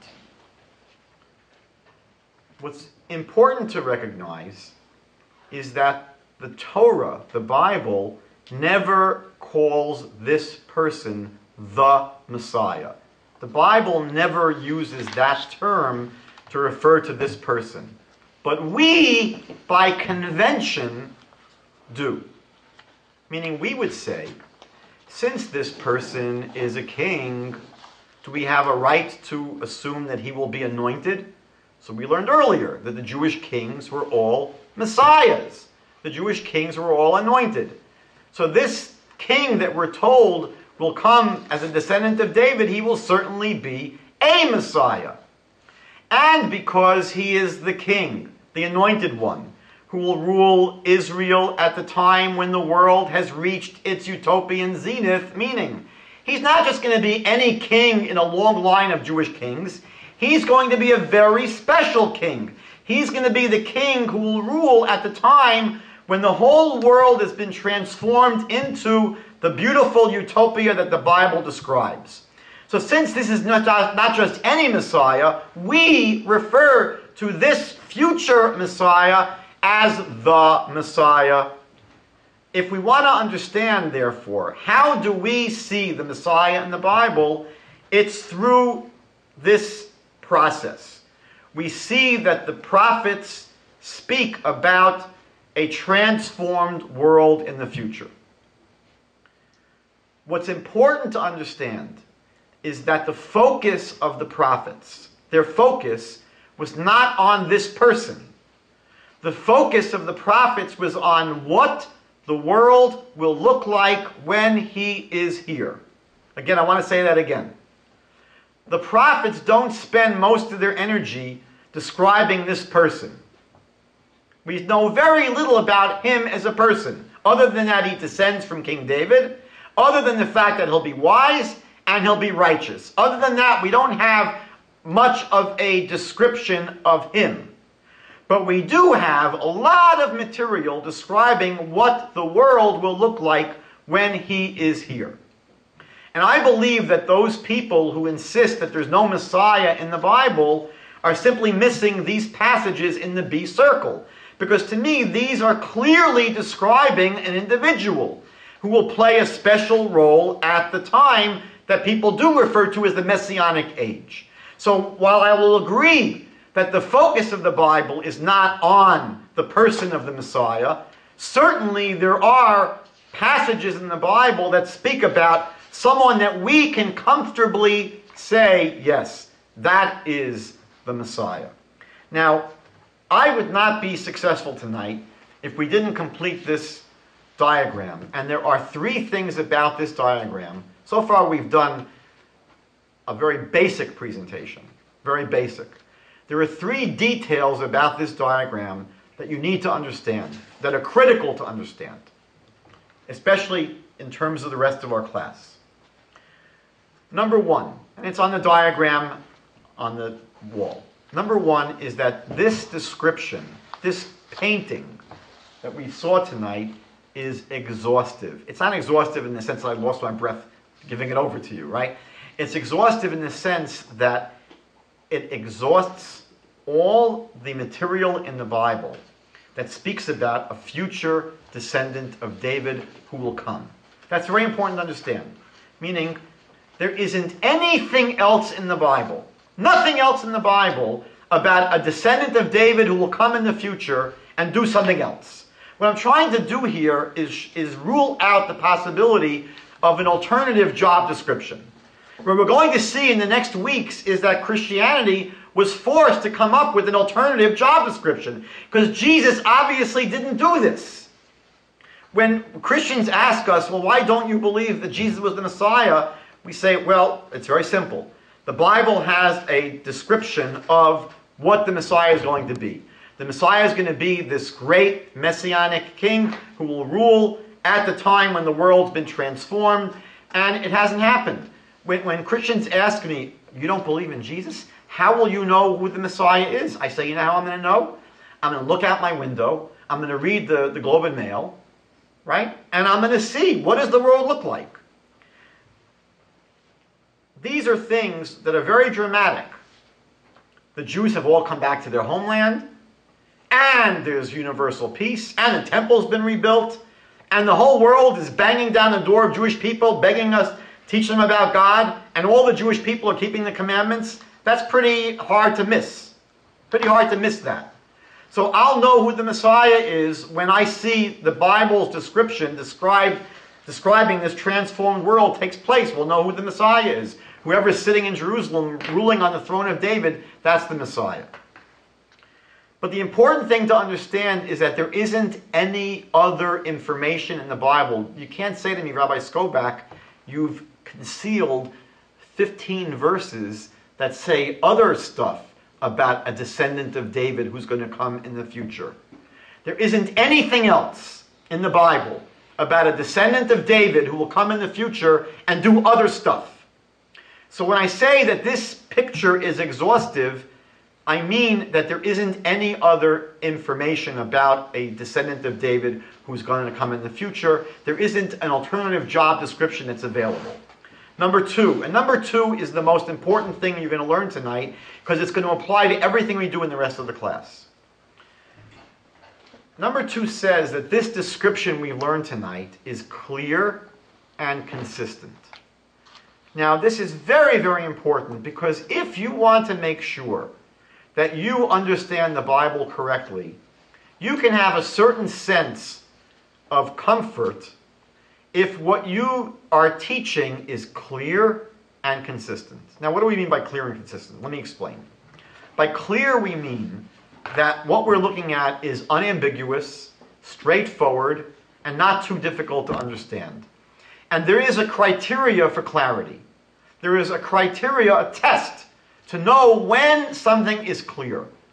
What's important to recognize is that the Torah, the Bible, never calls this person the Messiah. The Bible never uses that term to refer to this person. But we, by convention, do. Meaning we would say, since this person is a king, do we have a right to assume that he will be anointed? So we learned earlier that the Jewish kings were all messiahs. The Jewish kings were all anointed. So this king that we're told will come as a descendant of David, he will certainly be a Messiah. And because he is the king, the anointed one, who will rule Israel at the time when the world has reached its utopian zenith, meaning he's not just going to be any king in a long line of Jewish kings. He's going to be a very special king. He's going to be the king who will rule at the time when the whole world has been transformed into the beautiful utopia that the Bible describes. So since this is not just any Messiah, we refer to this future Messiah as the Messiah. If we want to understand, therefore, how do we see the Messiah in the Bible, it's through this process. We see that the prophets speak about a transformed world in the future. What's important to understand is that the focus of the prophets, their focus was not on this person. The focus of the prophets was on what the world will look like when he is here. Again, I want to say that again. The prophets don't spend most of their energy describing this person. We know very little about him as a person, other than that he descends from King David, other than the fact that he'll be wise and he'll be righteous. Other than that, we don't have much of a description of him. But we do have a lot of material describing what the world will look like when he is here. And I believe that those people who insist that there's no Messiah in the Bible are simply missing these passages in the B circle. Because to me, these are clearly describing an individual who will play a special role at the time that people do refer to as the Messianic age. So while I will agree that the focus of the Bible is not on the person of the Messiah, certainly there are passages in the Bible that speak about someone that we can comfortably say, yes, that is the Messiah. Now, I would not be successful tonight if we didn't complete this diagram. And there are three things about this diagram. So far we've done a very basic presentation, very basic. There are three details about this diagram that you need to understand, that are critical to understand, especially in terms of the rest of our class. Number one, and it's on the diagram on the wall. Number one is that this description, this painting that we saw tonight is exhaustive. It's not exhaustive in the sense that I lost my breath giving it over to you, right? It's exhaustive in the sense that it exhausts all the material in the Bible that speaks about a future descendant of David who will come. That's very important to understand. Meaning, there isn't anything else in the Bible, nothing else in the Bible about a descendant of David who will come in the future and do something else. What I'm trying to do here is rule out the possibility of an alternative job description. What we're going to see in the next weeks is that Christianity was forced to come up with an alternative job description because Jesus obviously didn't do this. When Christians ask us, well, why don't you believe that Jesus was the Messiah? We say, well, it's very simple. The Bible has a description of what the Messiah is going to be. The Messiah is going to be this great Messianic king who will rule at the time when the world's been transformed, and it hasn't happened. When Christians ask me, you don't believe in Jesus? How will you know who the Messiah is? I say, you know how I'm going to know? I'm going to look out my window, I'm going to read the Globe and Mail, right? And I'm going to see, what does the world look like? These are things that are very dramatic. The Jews have all come back to their homeland, and there's universal peace, and the temple's been rebuilt, and the whole world is banging down the door of Jewish people, begging us, teach them about God, and all the Jewish people are keeping the commandments. That's pretty hard to miss. Pretty hard to miss that. So I'll know who the Messiah is when I see the Bible's description describing this transformed world takes place. We'll know who the Messiah is. Whoever's sitting in Jerusalem, ruling on the throne of David, that's the Messiah. But the important thing to understand is that there isn't any other information in the Bible. You can't say to me, Rabbi Skobac, you've concealed 15 verses that say other stuff about a descendant of David who's going to come in the future. There isn't anything else in the Bible about a descendant of David who will come in the future and do other stuff. So when I say that this picture is exhaustive, I mean that there isn't any other information about a descendant of David who's going to come in the future. There isn't an alternative job description that's available. Number two, and number two is the most important thing you're going to learn tonight because it's going to apply to everything we do in the rest of the class. Number two says that this description we learned tonight is clear and consistent. Now, this is very, very important because if you want to make sure that you understand the Bible correctly, you can have a certain sense of comfort if what you are teaching is clear and consistent. Now, what do we mean by clear and consistent? Let me explain. By clear, we mean that what we're looking at is unambiguous, straightforward, and not too difficult to understand. And there is a criteria for clarity. There is a criteria, a test, to know when something is clear.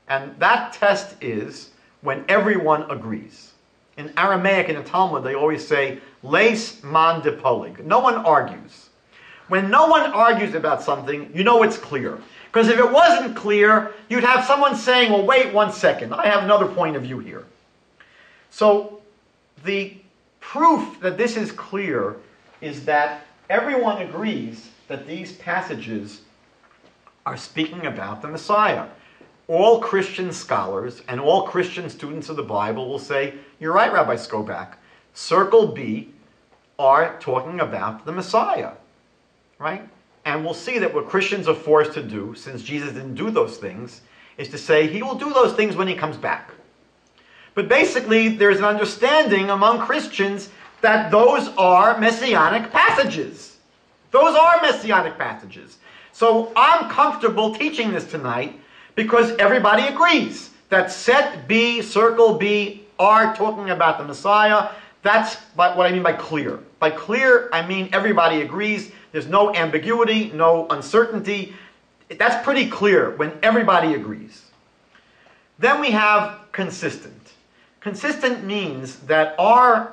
And that test is when everyone agrees. In Aramaic, in the Talmud, they always say, leis man depolig. No one argues. When no one argues about something, you know it's clear. Because if it wasn't clear, you'd have someone saying, well, wait 1 second, I have another point of view here. So the proof that this is clear is that everyone agrees that these passages are speaking about the Messiah. All Christian scholars and all Christian students of the Bible will say, you're right, Rabbi Skobac, circle B are talking about the Messiah, right? And we'll see that what Christians are forced to do, since Jesus didn't do those things, is to say he will do those things when he comes back. But basically, there's an understanding among Christians that those are Messianic passages. Those are Messianic passages. So I'm comfortable teaching this tonight because everybody agrees that set B, circle B, are talking about the Messiah. That's what I mean by clear. By clear, I mean everybody agrees. There's no ambiguity, no uncertainty. That's pretty clear when everybody agrees. Then we have consistent. Consistent means that our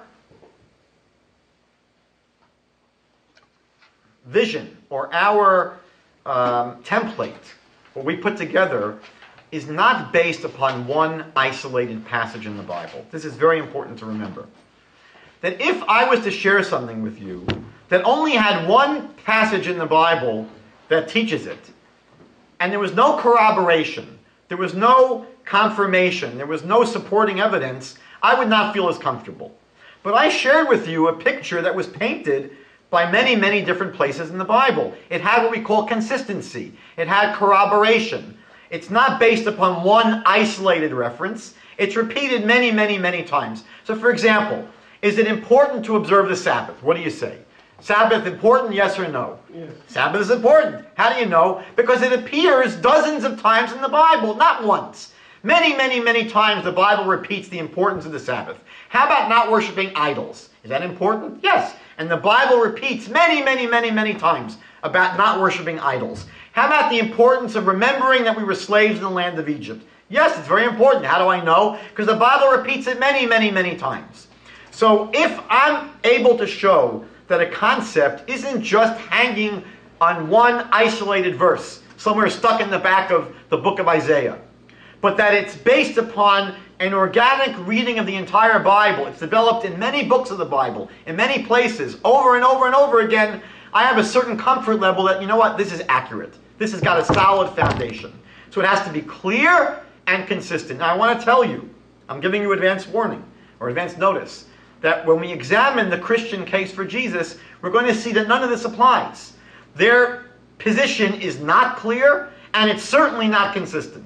vision or our template, what we put together, is not based upon one isolated passage in the Bible. This is very important to remember. That if I was to share something with you that only had one passage in the Bible that teaches it, and there was no corroboration, there was no confirmation, there was no supporting evidence, I would not feel as comfortable. But I shared with you a picture that was painted by many, many different places in the Bible. It had what we call consistency. It had corroboration. It's not based upon one isolated reference. It's repeated many, many, many times. So for example, is it important to observe the Sabbath? What do you say? Sabbath important, yes or no? Yes. Sabbath is important. How do you know? Because it appears dozens of times in the Bible, not once. Many, many, many times the Bible repeats the importance of the Sabbath. How about not worshiping idols? Is that important? Yes. And the Bible repeats many, many, many, many times about not worshiping idols. How about the importance of remembering that we were slaves in the land of Egypt? Yes, it's very important. How do I know? Because the Bible repeats it many, many, many times. So if I'm able to show that a concept isn't just hanging on one isolated verse, somewhere stuck in the back of the book of Isaiah, but that it's based upon an organic reading of the entire Bible. It's developed in many books of the Bible, in many places, over and over and over again. I have a certain comfort level that, you know what, this is accurate. This has got a solid foundation. So it has to be clear and consistent. Now I want to tell you, I'm giving you advance warning, or advance notice, that when we examine the Christian case for Jesus, we're going to see that none of this applies. Their position is not clear, and it's certainly not consistent.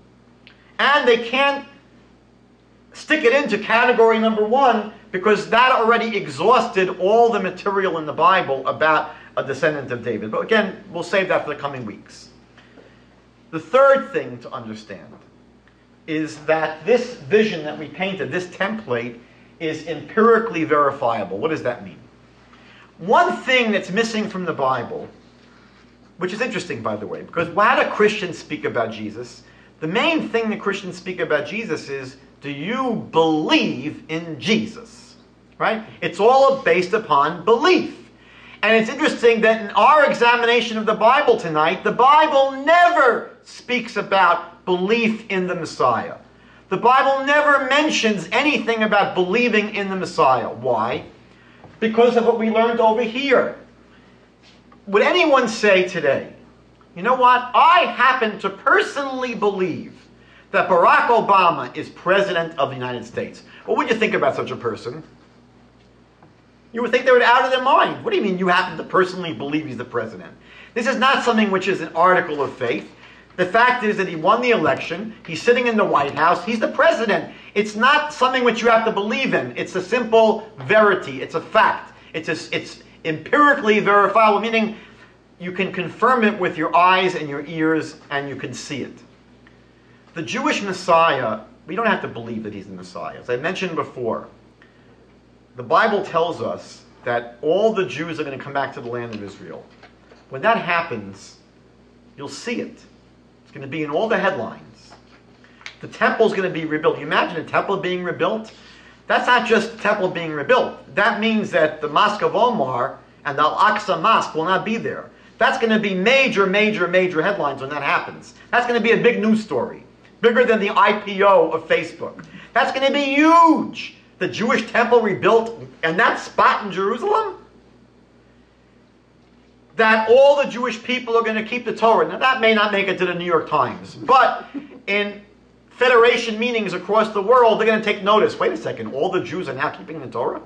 And they can't stick it into category number one because that already exhausted all the material in the Bible about a descendant of David. But again, we'll save that for the coming weeks. The third thing to understand is that this vision that we painted, this template, is empirically verifiable. What does that mean? One thing that's missing from the Bible, which is interesting, by the way, because how do Christians speak about Jesus? The main thing that Christians speak about Jesus is, do you believe in Jesus? Right? It's all based upon belief. And it's interesting that in our examination of the Bible tonight, the Bible never speaks about belief in the Messiah. The Bible never mentions anything about believing in the Messiah. Why? Because of what we learned over here. Would anyone say today, you know what? I happen to personally believe that Barack Obama is President of the United States. What would you think about such a person? You would think they were out of their mind. What do you mean you happen to personally believe he's the President? This is not something which is an article of faith. The fact is that he won the election. He's sitting in the White House. He's the President. It's not something which you have to believe in. It's a simple verity. It's a fact. It's empirically verifiable, meaning you can confirm it with your eyes and your ears, and you can see it. The Jewish Messiah, we don't have to believe that he's the Messiah. As I mentioned before, the Bible tells us that all the Jews are going to come back to the land of Israel. When that happens, you'll see it. It's going to be in all the headlines. the temple's going to be rebuilt. You imagine a temple being rebuilt? That's not just the temple being rebuilt. That means that the Mosque of Omar and the Al-Aqsa Mosque will not be there. That's going to be major, major, major headlines when that happens. That's going to be a big news story. Bigger than the IPO of Facebook. That's going to be huge. The Jewish temple rebuilt in that spot in Jerusalem? That all the Jewish people are going to keep the Torah. Now that may not make it to the New York Times, but in Federation meetings across the world, they're going to take notice. Wait a second, all the Jews are now keeping the Torah?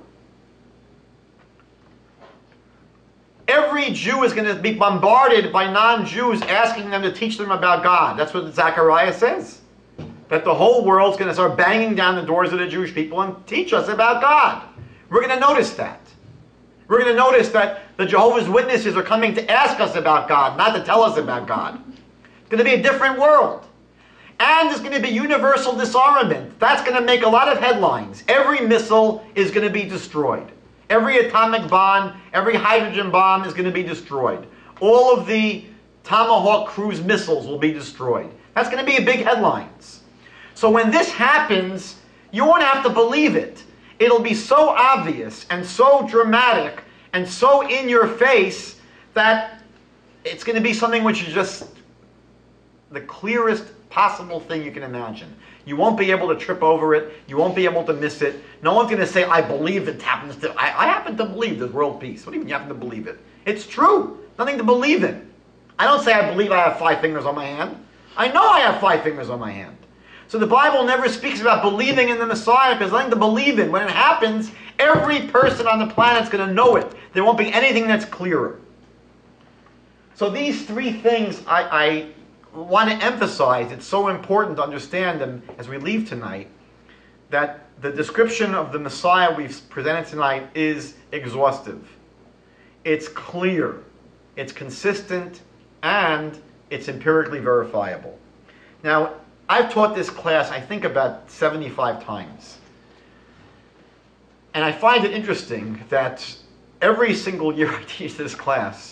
Every Jew is going to be bombarded by non-Jews asking them to teach them about God. That's what Zechariah says. That the whole world's going to start banging down the doors of the Jewish people and teach us about God. We're going to notice that. We're going to notice that the Jehovah's Witnesses are coming to ask us about God, not to tell us about God. It's going to be a different world. And there's going to be universal disarmament. That's going to make a lot of headlines. Every missile is going to be destroyed. Every atomic bomb, every hydrogen bomb is going to be destroyed. All of the Tomahawk cruise missiles will be destroyed. That's going to be a big headlines. So when this happens, you won't have to believe it. It'll be so obvious and so dramatic and so in your face that it's going to be something which is just the clearest possible thing you can imagine. You won't be able to trip over it. You won't be able to miss it. No one's going to say, I believe it happens to... I happen to believe there's world peace. What do you mean you happen to believe it? It's true. Nothing to believe in. I don't say I believe I have 5 fingers on my hand. I know I have 5 fingers on my hand. So the Bible never speaks about believing in the Messiah because there's nothing to believe in. When it happens, every person on the planet is going to know it. There won't be anything that's clearer. So these 3 things I want to emphasize. It's so important to understand them as we leave tonight, that the description of the Messiah we've presented tonight is exhaustive. It's clear, it's consistent, and it's empirically verifiable. Now, I've taught this class, I think, about 75 times. And I find it interesting that every single year I teach this class,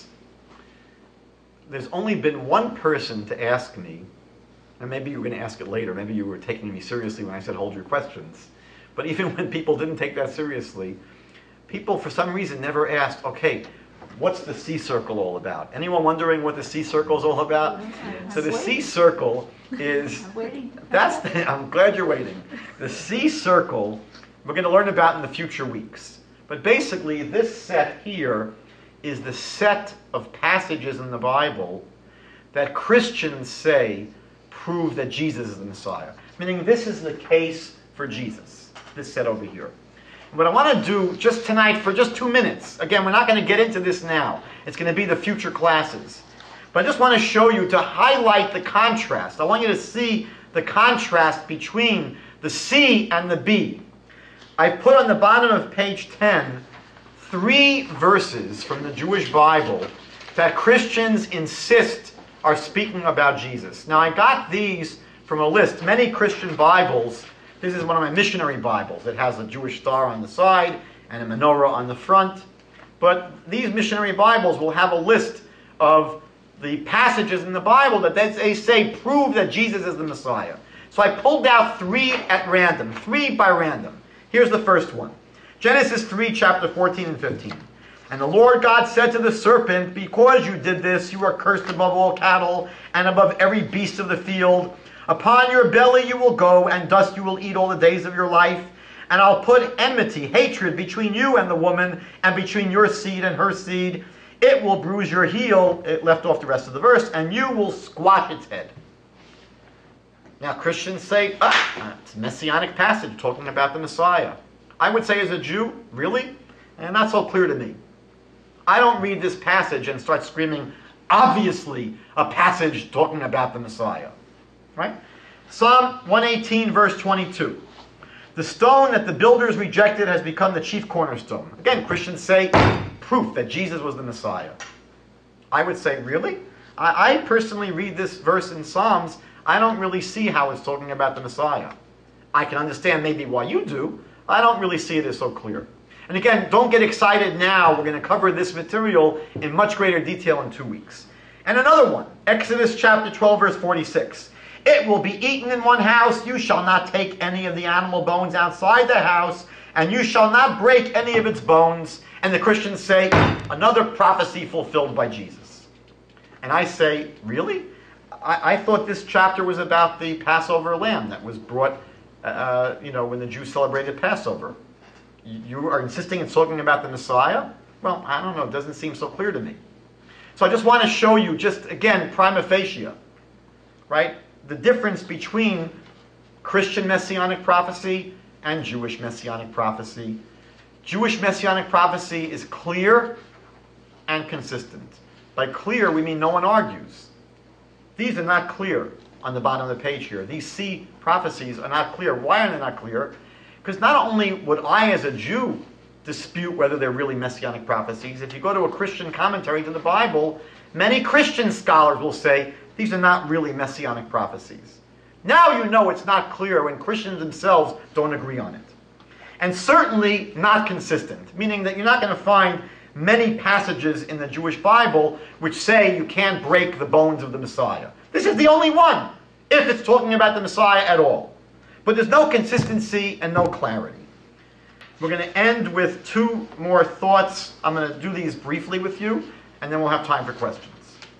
there's only been one person to ask me, and maybe you were going to ask it later, maybe you were taking me seriously when I said hold your questions. But even when people didn't take that seriously, people for some reason never asked, okay, what's the C circle all about? Anyone wondering what the C circle is all about? So the C circle is, I'm glad you're waiting. The C circle, we're going to learn about in the future weeks. But basically this set here is the set of passages in the Bible that Christians say prove that Jesus is the Messiah. Meaning this is the case for Jesus, this set over here. And what I want to do just tonight for just 2 minutes, again, we're not going to get into this now. It's going to be the future classes. But I just want to show you, to highlight the contrast. I want you to see the contrast between the C and the B. I put on the bottom of page 10 3 verses from the Jewish Bible that Christians insist are speaking about Jesus. Now, I got these from a list. Many Christian Bibles, this is one of my missionary Bibles. It has a Jewish star on the side and a menorah on the front. But these missionary Bibles will have a list of the passages in the Bible that they say prove that Jesus is the Messiah. So I pulled out 3 at random, 3 by random. Here's the first one. Genesis 3, chapter 14 and 15. And the Lord God said to the serpent, because you did this, you are cursed above all cattle and above every beast of the field. Upon your belly you will go, and dust you will eat all the days of your life. And I'll put enmity, hatred, between you and the woman, and between your seed and her seed. It will bruise your heel, it left off the rest of the verse, and you will squash its head. Now Christians say, it's a Messianic passage talking about the Messiah. I would say as a Jew, really? And not so clear to me. I don't read this passage and start screaming, obviously a passage talking about the Messiah. Right? Psalm 118, verse 22. The stone that the builders rejected has become the chief cornerstone. Again, Christians say, proof that Jesus was the Messiah. I would say, really? I personally read this verse in Psalms, I don't really see how it's talking about the Messiah. I can understand maybe why you do. I don't really see it as so clear. And again, don't get excited now. We're going to cover this material in much greater detail in 2 weeks. And another one, Exodus chapter 12, verse 46. it will be eaten in one house. You shall not take any of the animal bones outside the house, and you shall not break any of its bones. And the Christians say, another prophecy fulfilled by Jesus. And I say, really? I thought this chapter was about the Passover lamb that was brought, when the Jews celebrated Passover. You are insisting on talking about the Messiah? Well, I don't know. It doesn't seem so clear to me. So I just want to show you, just again, prima facie, right? The difference between Christian Messianic prophecy and Jewish Messianic prophecy. Jewish Messianic prophecy is clear and consistent. By clear, we mean no one argues. These are not clear on the bottom of the page here. These C prophecies are not clear. Why are they not clear? Because not only would I, as a Jew, dispute whether they're really Messianic prophecies, if you go to a Christian commentary to the Bible, many Christian scholars will say, these are not really Messianic prophecies. Now you know it's not clear when Christians themselves don't agree on it. And certainly not consistent, meaning that you're not going to find many passages in the Jewish Bible which say you can't break the bones of the Messiah. This is the only one, if it's talking about the Messiah at all. But there's no consistency and no clarity. We're going to end with two more thoughts. I'm going to do these briefly with you, and then we'll have time for questions.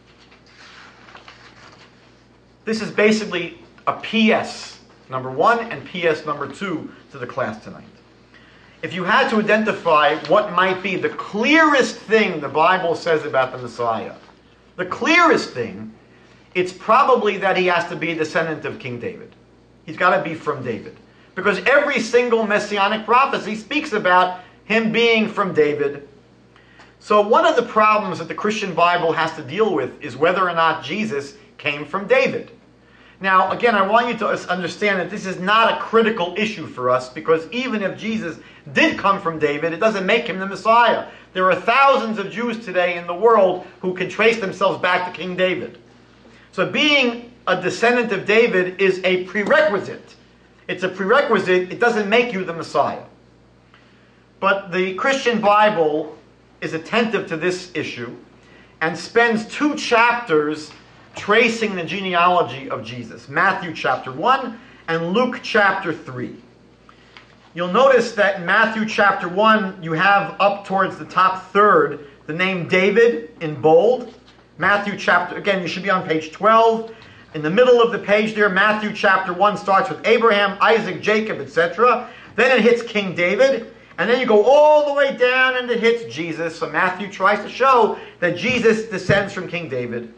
This is basically a PS number 1 and PS number 2 to the class tonight. If you had to identify what might be the clearest thing the Bible says about the Messiah, the clearest thing, it's probably that he has to be a descendant of King David. He's got to be from David. Because every single Messianic prophecy speaks about him being from David. So one of the problems that the Christian Bible has to deal with is whether or not Jesus came from David. Now, again, I want you to understand that this is not a critical issue for us, because even if Jesus did come from David, it doesn't make him the Messiah. There are thousands of Jews today in the world who can trace themselves back to King David. So being a descendant of David is a prerequisite. It's a prerequisite. It doesn't make you the Messiah. But the Christian Bible is attentive to this issue and spends 2 chapters tracing the genealogy of Jesus. Matthew chapter 1 and Luke chapter 3. You'll notice that in Matthew chapter 1, you have up towards the top third the name David in bold. Matthew chapter, again, you should be on page 12. In the middle of the page there, Matthew chapter 1 starts with Abraham, Isaac, Jacob, etc. Then it hits King David. And then you go all the way down and it hits Jesus. So Matthew tries to show that Jesus descends from King David.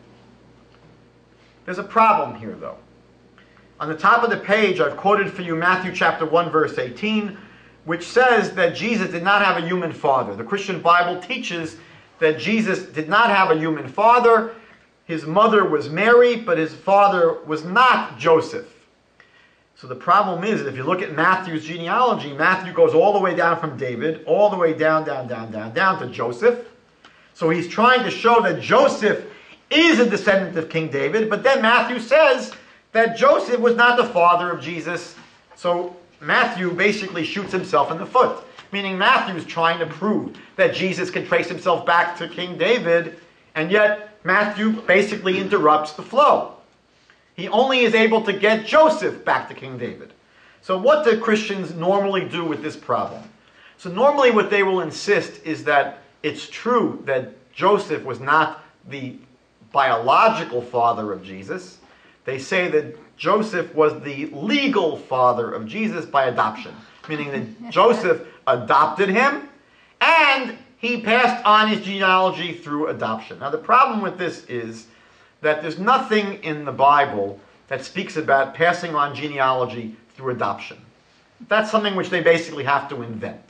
There's a problem here, though. On the top of the page, I've quoted for you Matthew chapter 1, verse 18, which says that Jesus did not have a human father. The Christian Bible teaches that Jesus did not have a human father. His mother was Mary, but his father was not Joseph. So the problem is, if you look at Matthew's genealogy, Matthew goes all the way down from David, all the way down to Joseph. So he's trying to show that Joseph is a descendant of King David, but then Matthew says that Joseph was not the father of Jesus. So Matthew basically shoots himself in the foot, meaning Matthew's trying to prove that Jesus can trace himself back to King David, and yet Matthew basically interrupts the flow. He only is able to get Joseph back to King David. So what do Christians normally do with this problem? So normally what they will insist is that it's true that Joseph was not the biological father of Jesus. They say that Joseph was the legal father of Jesus by adoption, meaning that Joseph adopted him and he passed on his genealogy through adoption. Now the problem with this is that there's nothing in the Bible that speaks about passing on genealogy through adoption. That's something which they basically have to invent.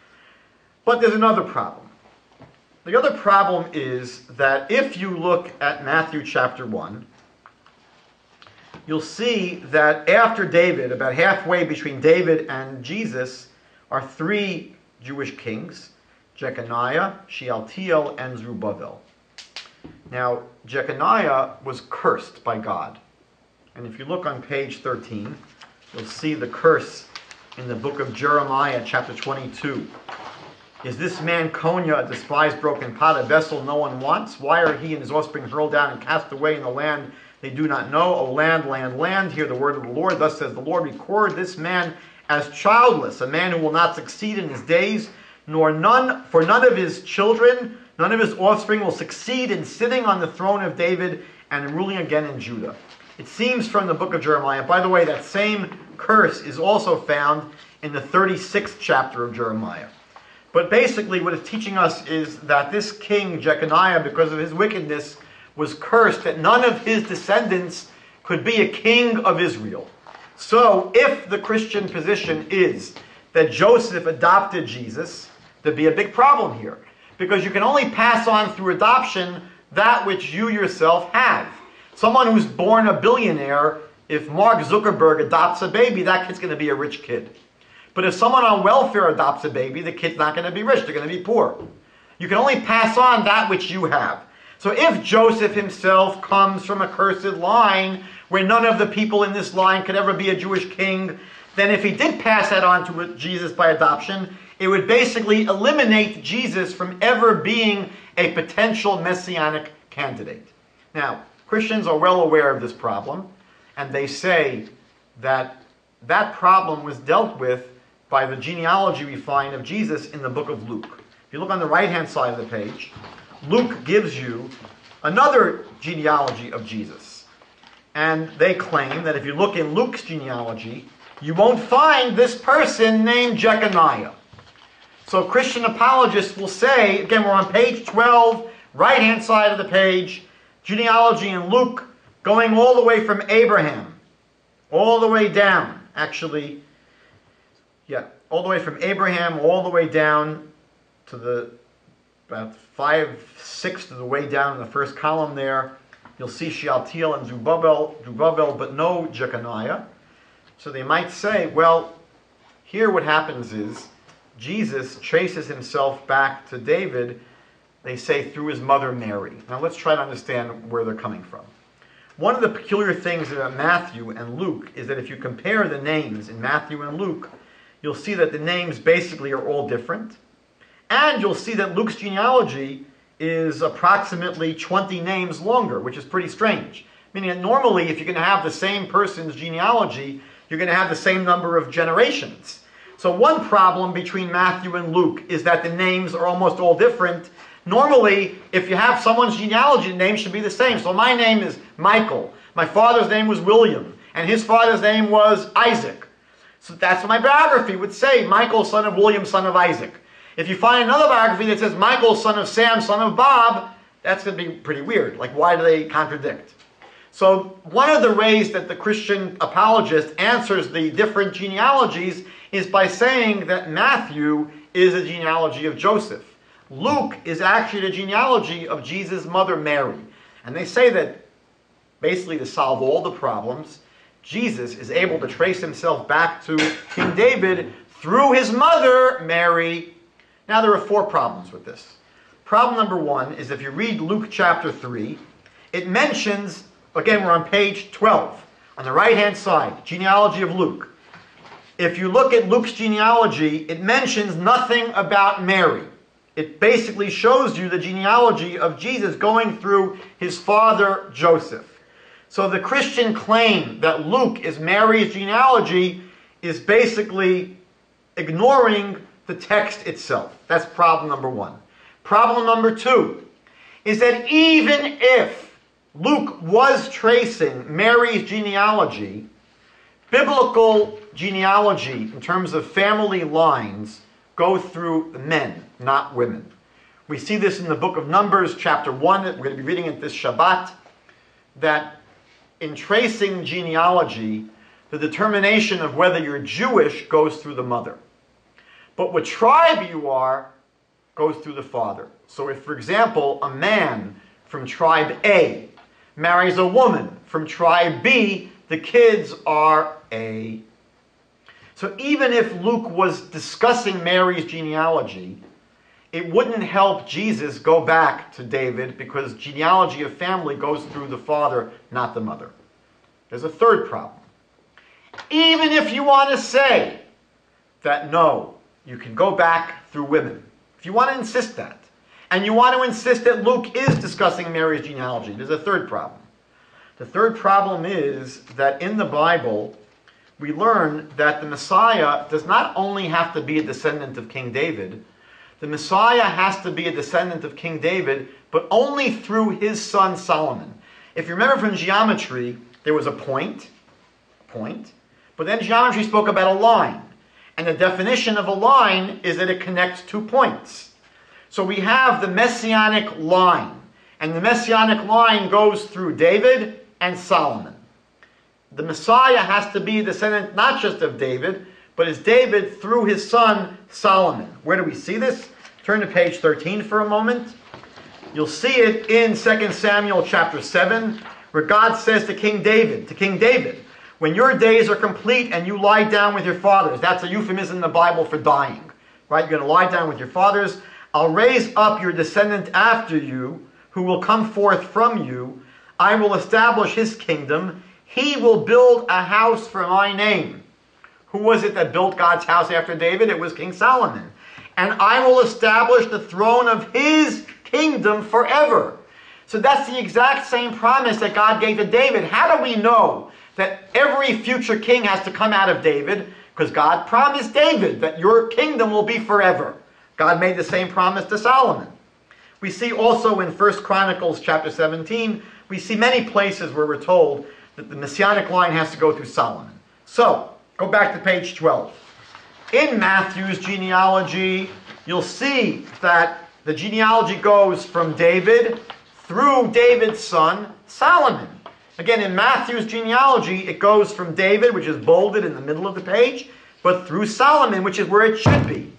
But there's another problem. The other problem is that if you look at Matthew chapter 1, you'll see that after David, about halfway between David and Jesus, are 3 Jewish kings, Jeconiah, Shealtiel, and Zerubbabel. Now, Jeconiah was cursed by God. And if you look on page 13, you'll see the curse in the book of Jeremiah, chapter 22. Is this man Konya, a despised broken pot, a vessel no one wants? Why are he and his offspring hurled down and cast away in the land they do not know. O land, land, land, hear the word of the Lord. Thus says the Lord, record this man as childless, a man who will not succeed in his days, for none of his children, none of his offspring will succeed in sitting on the throne of David and ruling again in Judah. It seems from the book of Jeremiah, by the way, that same curse is also found in the 36th chapter of Jeremiah. But basically what it's teaching us is that this king, Jeconiah, because of his wickedness, was cursed that none of his descendants could be a king of Israel. So if the Christian position is that Joseph adopted Jesus, there'd be a big problem here. Because you can only pass on through adoption that which you yourself have. Someone who's born a billionaire, if Mark Zuckerberg adopts a baby, that kid's going to be a rich kid. But if someone on welfare adopts a baby, the kid's not going to be rich, they're going to be poor. You can only pass on that which you have. So if Joseph himself comes from a cursed line, where none of the people in this line could ever be a Jewish king, then if he did pass that on to Jesus by adoption, it would basically eliminate Jesus from ever being a potential Messianic candidate. Now, Christians are well aware of this problem, and they say that that problem was dealt with by the genealogy we find of Jesus in the book of Luke. If you look on the right-hand side of the page, Luke gives you another genealogy of Jesus. And they claim that if you look in Luke's genealogy, you won't find this person named Jeconiah. So Christian apologists will say, again, we're on page 12, right-hand side of the page, genealogy in Luke, going all the way from Abraham, all the way down, actually, all the way from Abraham, all the way down to about 5/6 of the way down in the first column there. You'll see Shealtiel and Zerubbabel, but no Jeconiah. So they might say, well, here what happens is, Jesus traces himself back to David, they say, through his mother Mary. Now let's try to understand where they're coming from. One of the peculiar things about Matthew and Luke is that if you compare the names in Matthew and Luke, you'll see that the names basically are all different. And you'll see that Luke's genealogy is approximately 20 names longer, which is pretty strange. Meaning that normally, if you're going to have the same person's genealogy, you're going to have the same number of generations. So one problem between Matthew and Luke is that the names are almost all different. Normally, if you have someone's genealogy, the name should be the same. So my name is Michael. My father's name was William. And his father's name was Isaac. So that's what my biography would say. Michael, son of William, son of Isaac. If you find another biography that says Michael, son of Sam, son of Bob, that's going to be pretty weird. Like, why do they contradict? So one of the ways that the Christian apologist answers the different genealogies is by saying that Matthew is a genealogy of Joseph. Luke is actually the genealogy of Jesus' mother Mary. And they say that basically to solve all the problems, Jesus is able to trace himself back to King David through his mother Mary. Now there are 4 problems with this. Problem number 1 is if you read Luke chapter 3, it mentions, again we're on page 12, on the right-hand side, genealogy of Luke. If you look at Luke's genealogy, it mentions nothing about Mary. It basically shows you the genealogy of Jesus going through his father Joseph. So the Christian claim that Luke is Mary's genealogy is basically ignoring the text itself. That's problem number 1. Problem number 2 is that even if Luke was tracing Mary's genealogy, biblical genealogy in terms of family lines go through men, not women. We see this in the book of Numbers, chapter 1, that we're going to be reading it this Shabbat, that in tracing genealogy, the determination of whether you're Jewish goes through the mother. But what tribe you are goes through the father. So if, for example, a man from tribe A marries a woman from tribe B, the kids are A. So even if Luke was discussing Mary's genealogy, it wouldn't help Jesus go back to David because genealogy of family goes through the father, not the mother. There's a third problem. Even if you want to say that no, you can go back through women, if you want to insist that, and you want to insist that Luke is discussing Mary's genealogy, there's a third problem. The third problem is that in the Bible, we learn that the Messiah does not only have to be a descendant of King David, the Messiah has to be a descendant of King David, but only through his son Solomon. If you remember from geometry, there was a point, but then geometry spoke about a line. And the definition of a line is that it connects 2 points. So we have the Messianic line. And the Messianic line goes through David and Solomon. The Messiah has to be a descendant not just of David, but is David through his son Solomon. Where do we see this? Turn to page 13 for a moment. You'll see it in 2 Samuel chapter 7, where God says to King David, when your days are complete and you lie down with your fathers, that's a euphemism in the Bible for dying, right? You're going to lie down with your fathers. I'll raise up your descendant after you, who will come forth from you. I will establish his kingdom. He will build a house for my name. Who was it that built God's house after David? It was King Solomon. And I will establish the throne of his kingdom forever. So that's the exact same promise that God gave to David. How do we know that every future king has to come out of David? Because God promised David that your kingdom will be forever. God made the same promise to Solomon. We see also in 1 Chronicles chapter 17, we see many places where we're told that the Messianic line has to go through Solomon. So, go back to page 12. In Matthew's genealogy, you'll see that the genealogy goes from David through David's son, Solomon. Again, in Matthew's genealogy, it goes from David, which is bolded in the middle of the page, but through Solomon, which is where it should be.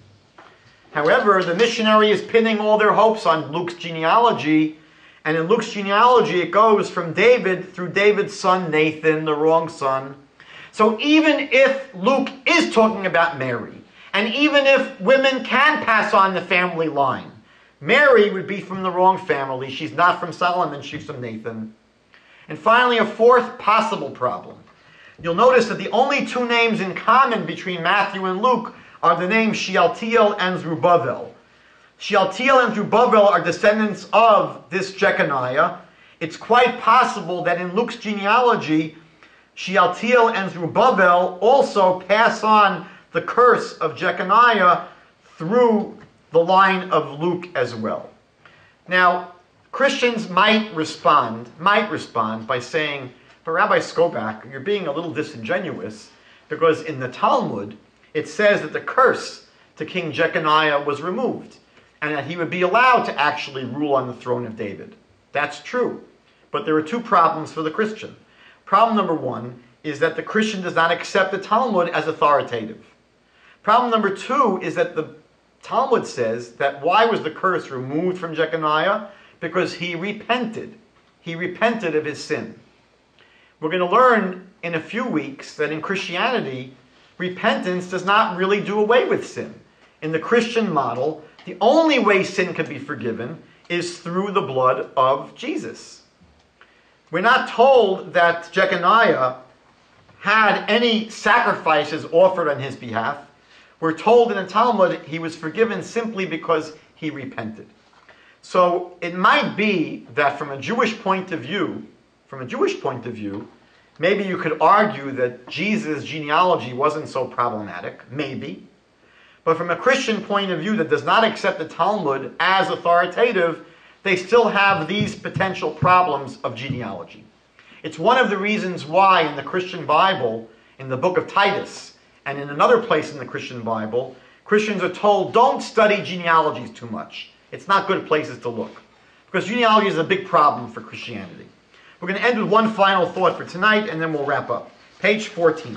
However, the missionary is pinning all their hopes on Luke's genealogy, and in Luke's genealogy, it goes from David through David's son Nathan, the wrong son. So even if Luke is talking about Mary, and even if women can pass on the family line, Mary would be from the wrong family. She's not from Solomon, she's from Nathan. And finally, a fourth possible problem. You'll notice that the only 2 names in common between Matthew and Luke are the names Shealtiel and Zerubbabel. Shealtiel and Zerubbabel are descendants of this Jeconiah. It's quite possible that in Luke's genealogy, Shealtiel and Zerubbabel also pass on the curse of Jeconiah through the line of Luke as well. Now, Christians might respond by saying, but Rabbi Skobac, you're being a little disingenuous, because in the Talmud, it says that the curse to King Jeconiah was removed, and that he would be allowed to actually rule on the throne of David. That's true. But there are 2 problems for the Christian. Problem number 1 is that the Christian does not accept the Talmud as authoritative. Problem number 2 is that the Talmud says that why was the curse removed from Jeconiah? Because he repented. He repented of his sin. We're going to learn in a few weeks that in Christianity, repentance does not really do away with sin. In the Christian model, the only way sin can be forgiven is through the blood of Jesus. We're not told that Jeconiah had any sacrifices offered on his behalf. We're told in the Talmud he was forgiven simply because he repented. So it might be that from a Jewish point of view, maybe you could argue that Jesus' genealogy wasn't so problematic, maybe. But from a Christian point of view that does not accept the Talmud as authoritative, they still have these potential problems of genealogy. It's one of the reasons why in the Christian Bible, in the book of Titus, and in another place in the Christian Bible, Christians are told, don't study genealogies too much. It's not good places to look. Because genealogy is a big problem for Christianity. We're going to end with one final thought for tonight, and then we'll wrap up. Page 14.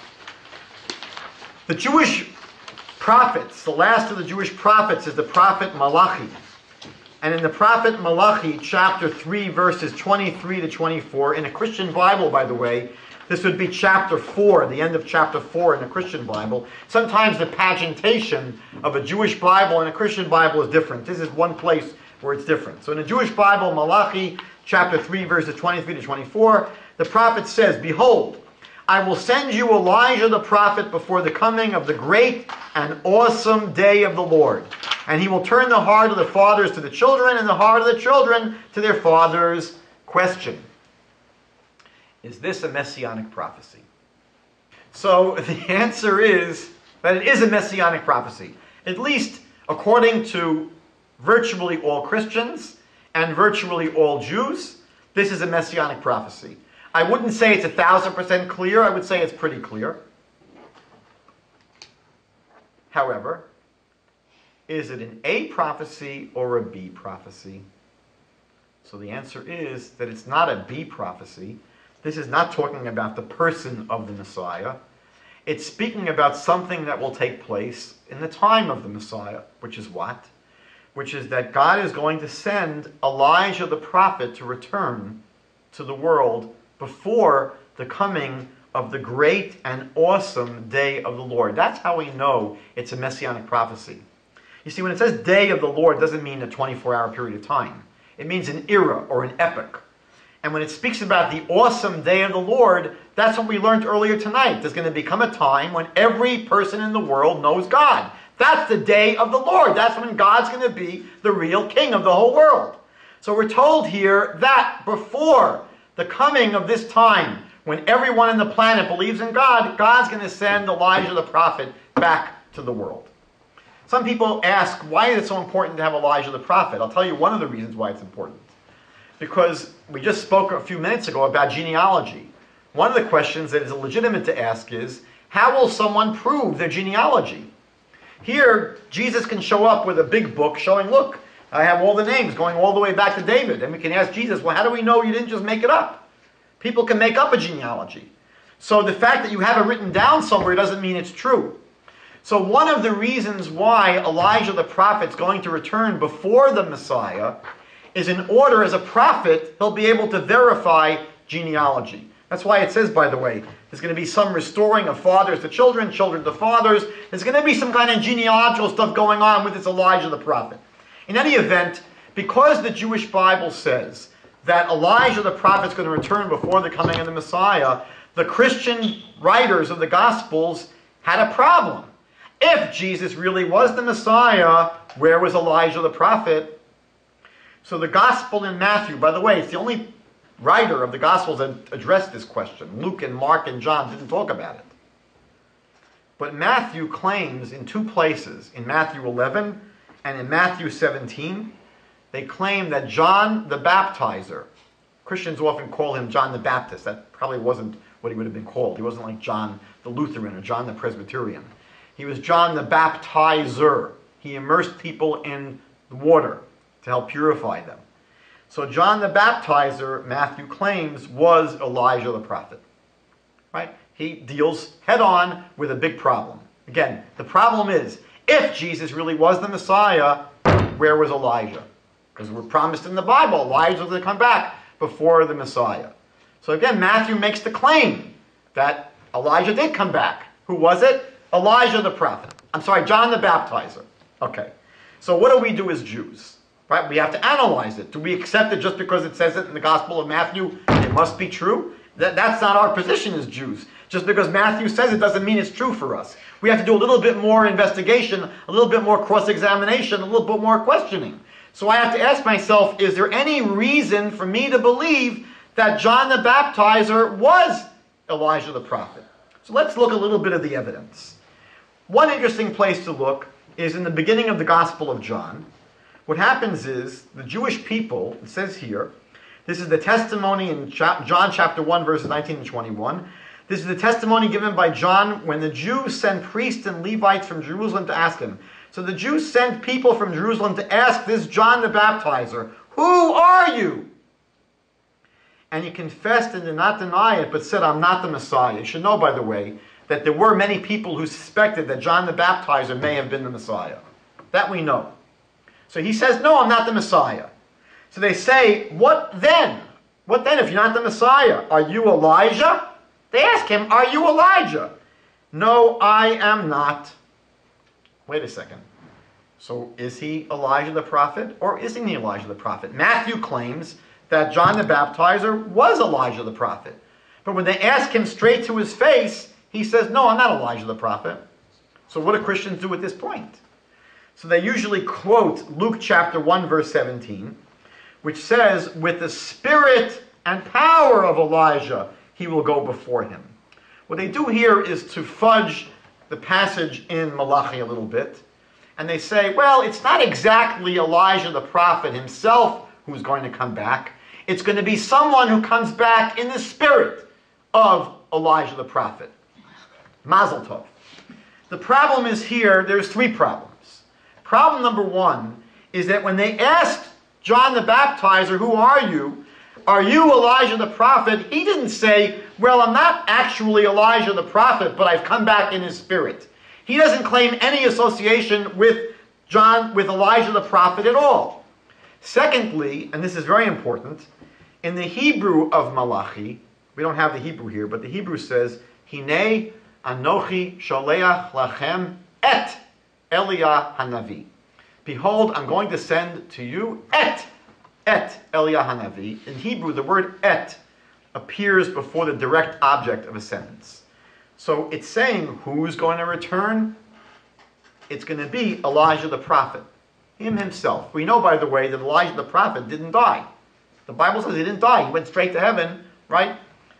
The Jewish prophets, the last of the Jewish prophets is the prophet Malachi. And in the prophet Malachi, chapter 3, verses 23 to 24, in a Christian Bible, by the way, this would be chapter 4, the end of chapter 4 in a Christian Bible. Sometimes the pagintation of a Jewish Bible and a Christian Bible is different. This is one place where it's different. So in a Jewish Bible, Malachi, chapter 3, verses 23 to 24, the prophet says, "Behold, I will send you Elijah the prophet before the coming of the great and awesome day of the Lord. And he will turn the heart of the fathers to the children and the heart of the children to their fathers." Question. Is this a Messianic prophecy? So the answer is that it is a Messianic prophecy, at least according to virtually all Christians and virtually all Jews. This is a Messianic prophecy. I wouldn't say it's 1,000% clear. I would say it's pretty clear. However, is it an A prophecy or a B prophecy? So the answer is that it's not a B prophecy. This is not talking about the person of the Messiah. It's speaking about something that will take place in the time of the Messiah, which is what? Which is that God is going to send Elijah the prophet to return to the world before the coming of the great and awesome day of the Lord. That's how we know it's a Messianic prophecy. You see, when it says day of the Lord, it doesn't mean a 24-hour period of time. It means an era or an epoch. And when it speaks about the awesome day of the Lord, that's what we learned earlier tonight. There's going to become a time when every person in the world knows God. That's the day of the Lord. That's when God's going to be the real king of the whole world. So we're told here that before the coming of this time, when everyone on the planet believes in God, God's going to send Elijah the prophet back to the world. Some people ask, why is it so important to have Elijah the prophet? I'll tell you one of the reasons why it's important. Because we just spoke a few minutes ago about genealogy. One of the questions that is legitimate to ask is, how will someone prove their genealogy? Here, Jesus can show up with a big book showing, look, I have all the names going all the way back to David. And we can ask Jesus, well, how do we know you didn't just make it up? People can make up a genealogy. So the fact that you have it written down somewhere doesn't mean it's true. So one of the reasons why Elijah the prophet is going to return before the Messiah is in order, as a prophet, he'll be able to verify genealogy. That's why it says, by the way, there's going to be some restoring of fathers to children, children to fathers. There's going to be some kind of genealogical stuff going on with this Elijah the prophet. In any event, because the Jewish Bible says that Elijah the prophet is going to return before the coming of the Messiah, the Christian writers of the Gospels had a problem. If Jesus really was the Messiah, where was Elijah the prophet? So the Gospel in Matthew, by the way, it's the only writer of the Gospels that addressed this question. Luke and Mark and John didn't talk about it. But Matthew claims in two places, in Matthew 11 and in Matthew 17, they claim that John the Baptizer, Christians often call him John the Baptist. That probably wasn't what he would have been called. He wasn't like John the Lutheran or John the Presbyterian. He was John the Baptizer. He immersed people in water to help purify them. So John the Baptizer, Matthew claims, was Elijah the prophet. Right? He deals head-on with a big problem. Again, the problem is, if Jesus really was the Messiah, where was Elijah? Because we're promised in the Bible, Elijah was going to come back before the Messiah. So again, Matthew makes the claim that Elijah did come back. Who was it? Elijah the prophet. John the Baptizer. Okay. So what do we do as Jews? Right? We have to analyze it. Do we accept it just because it says it in the Gospel of Matthew? It must be true? That's not our position as Jews. Just because Matthew says it doesn't mean it's true for us. We have to do a little bit more investigation, a little bit more cross-examination, a little bit more questioning. So I have to ask myself, is there any reason for me to believe that John the Baptizer was Elijah the prophet? So let's look a little bit at the evidence. One interesting place to look is in the beginning of the Gospel of John. What happens is, the Jewish people, it says here, this is the testimony in John chapter 1, verses 19 and 21. This is the testimony given by John when the Jews sent priests and Levites from Jerusalem to ask him. So the Jews sent people from Jerusalem to ask this John the Baptizer, who are you? And he confessed and did not deny it, but said, I'm not the Messiah. You should know, by the way, that there were many people who suspected that John the Baptizer may have been the Messiah. That we know. So he says, no, I'm not the Messiah. So they say, what then? What then if you're not the Messiah? Are you Elijah? They ask him, are you Elijah? No, I am not. Wait a second. So is he Elijah the prophet or isn't he Elijah the prophet? Matthew claims that John the Baptizer was Elijah the prophet. But when they ask him straight to his face, he says, no, I'm not Elijah the prophet. So what do Christians do at this point? So they usually quote Luke chapter 1, verse 17, which says, with the spirit and power of Elijah, he will go before him. What they do here is to fudge the passage in Malachi a little bit. And they say, well, it's not exactly Elijah the prophet himself who's going to come back. It's going to be someone who comes back in the spirit of Elijah the prophet. Mazel tov. The problem is here, there's three problems. Problem number one is that when they asked John the Baptizer, who are you? Are you Elijah the prophet? He didn't say, well, I'm not actually Elijah the prophet, but I've come back in his spirit. He doesn't claim any association with Elijah the prophet at all. Secondly, and this is very important, in the Hebrew of Malachi, we don't have the Hebrew here, but the Hebrew says, Hinei Anochi Sholeach Lachem Et Eliah Hanavi. Behold, I'm going to send to you Et Eliah Hanavi. In Hebrew, the word Et appears before the direct object of a sentence. So it's saying who's going to return? It's going to be Elijah the prophet, him himself. We know, by the way, that Elijah the prophet didn't die. The Bible says he didn't die. He went straight to heaven, right?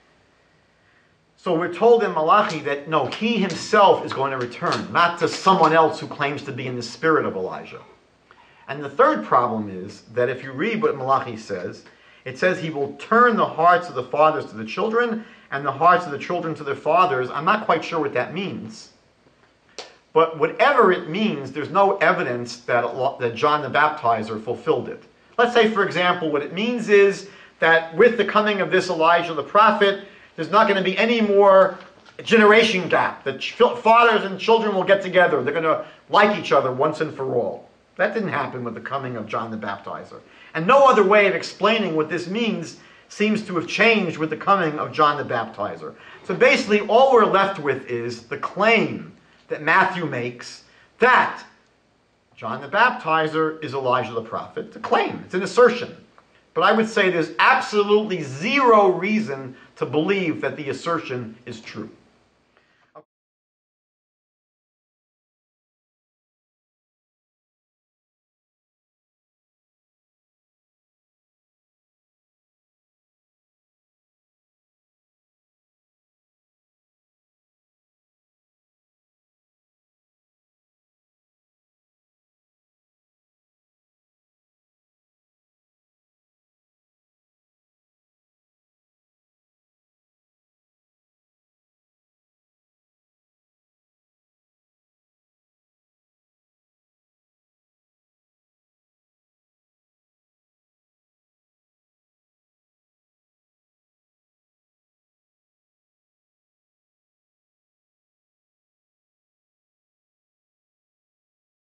So we're told in Malachi that no, he himself is going to return, not to someone else who claims to be in the spirit of Elijah. And the third problem is that if you read what Malachi says, it says he will turn the hearts of the fathers to the children and the hearts of the children to their fathers. I'm not quite sure what that means. But whatever it means, there's no evidence that John the Baptizer fulfilled it. Let's say, for example, what it means is that with the coming of this Elijah the prophet, there's not going to be any more generation gap. The fathers and children will get together. They're going to like each other once and for all. That didn't happen with the coming of John the Baptizer. And no other way of explaining what this means seems to have changed with the coming of John the Baptizer. So basically, all we're left with is the claim that Matthew makes that John the Baptizer is Elijah the prophet. It's a claim. It's an assertion. But I would say there's absolutely zero reason to believe that the assertion is true.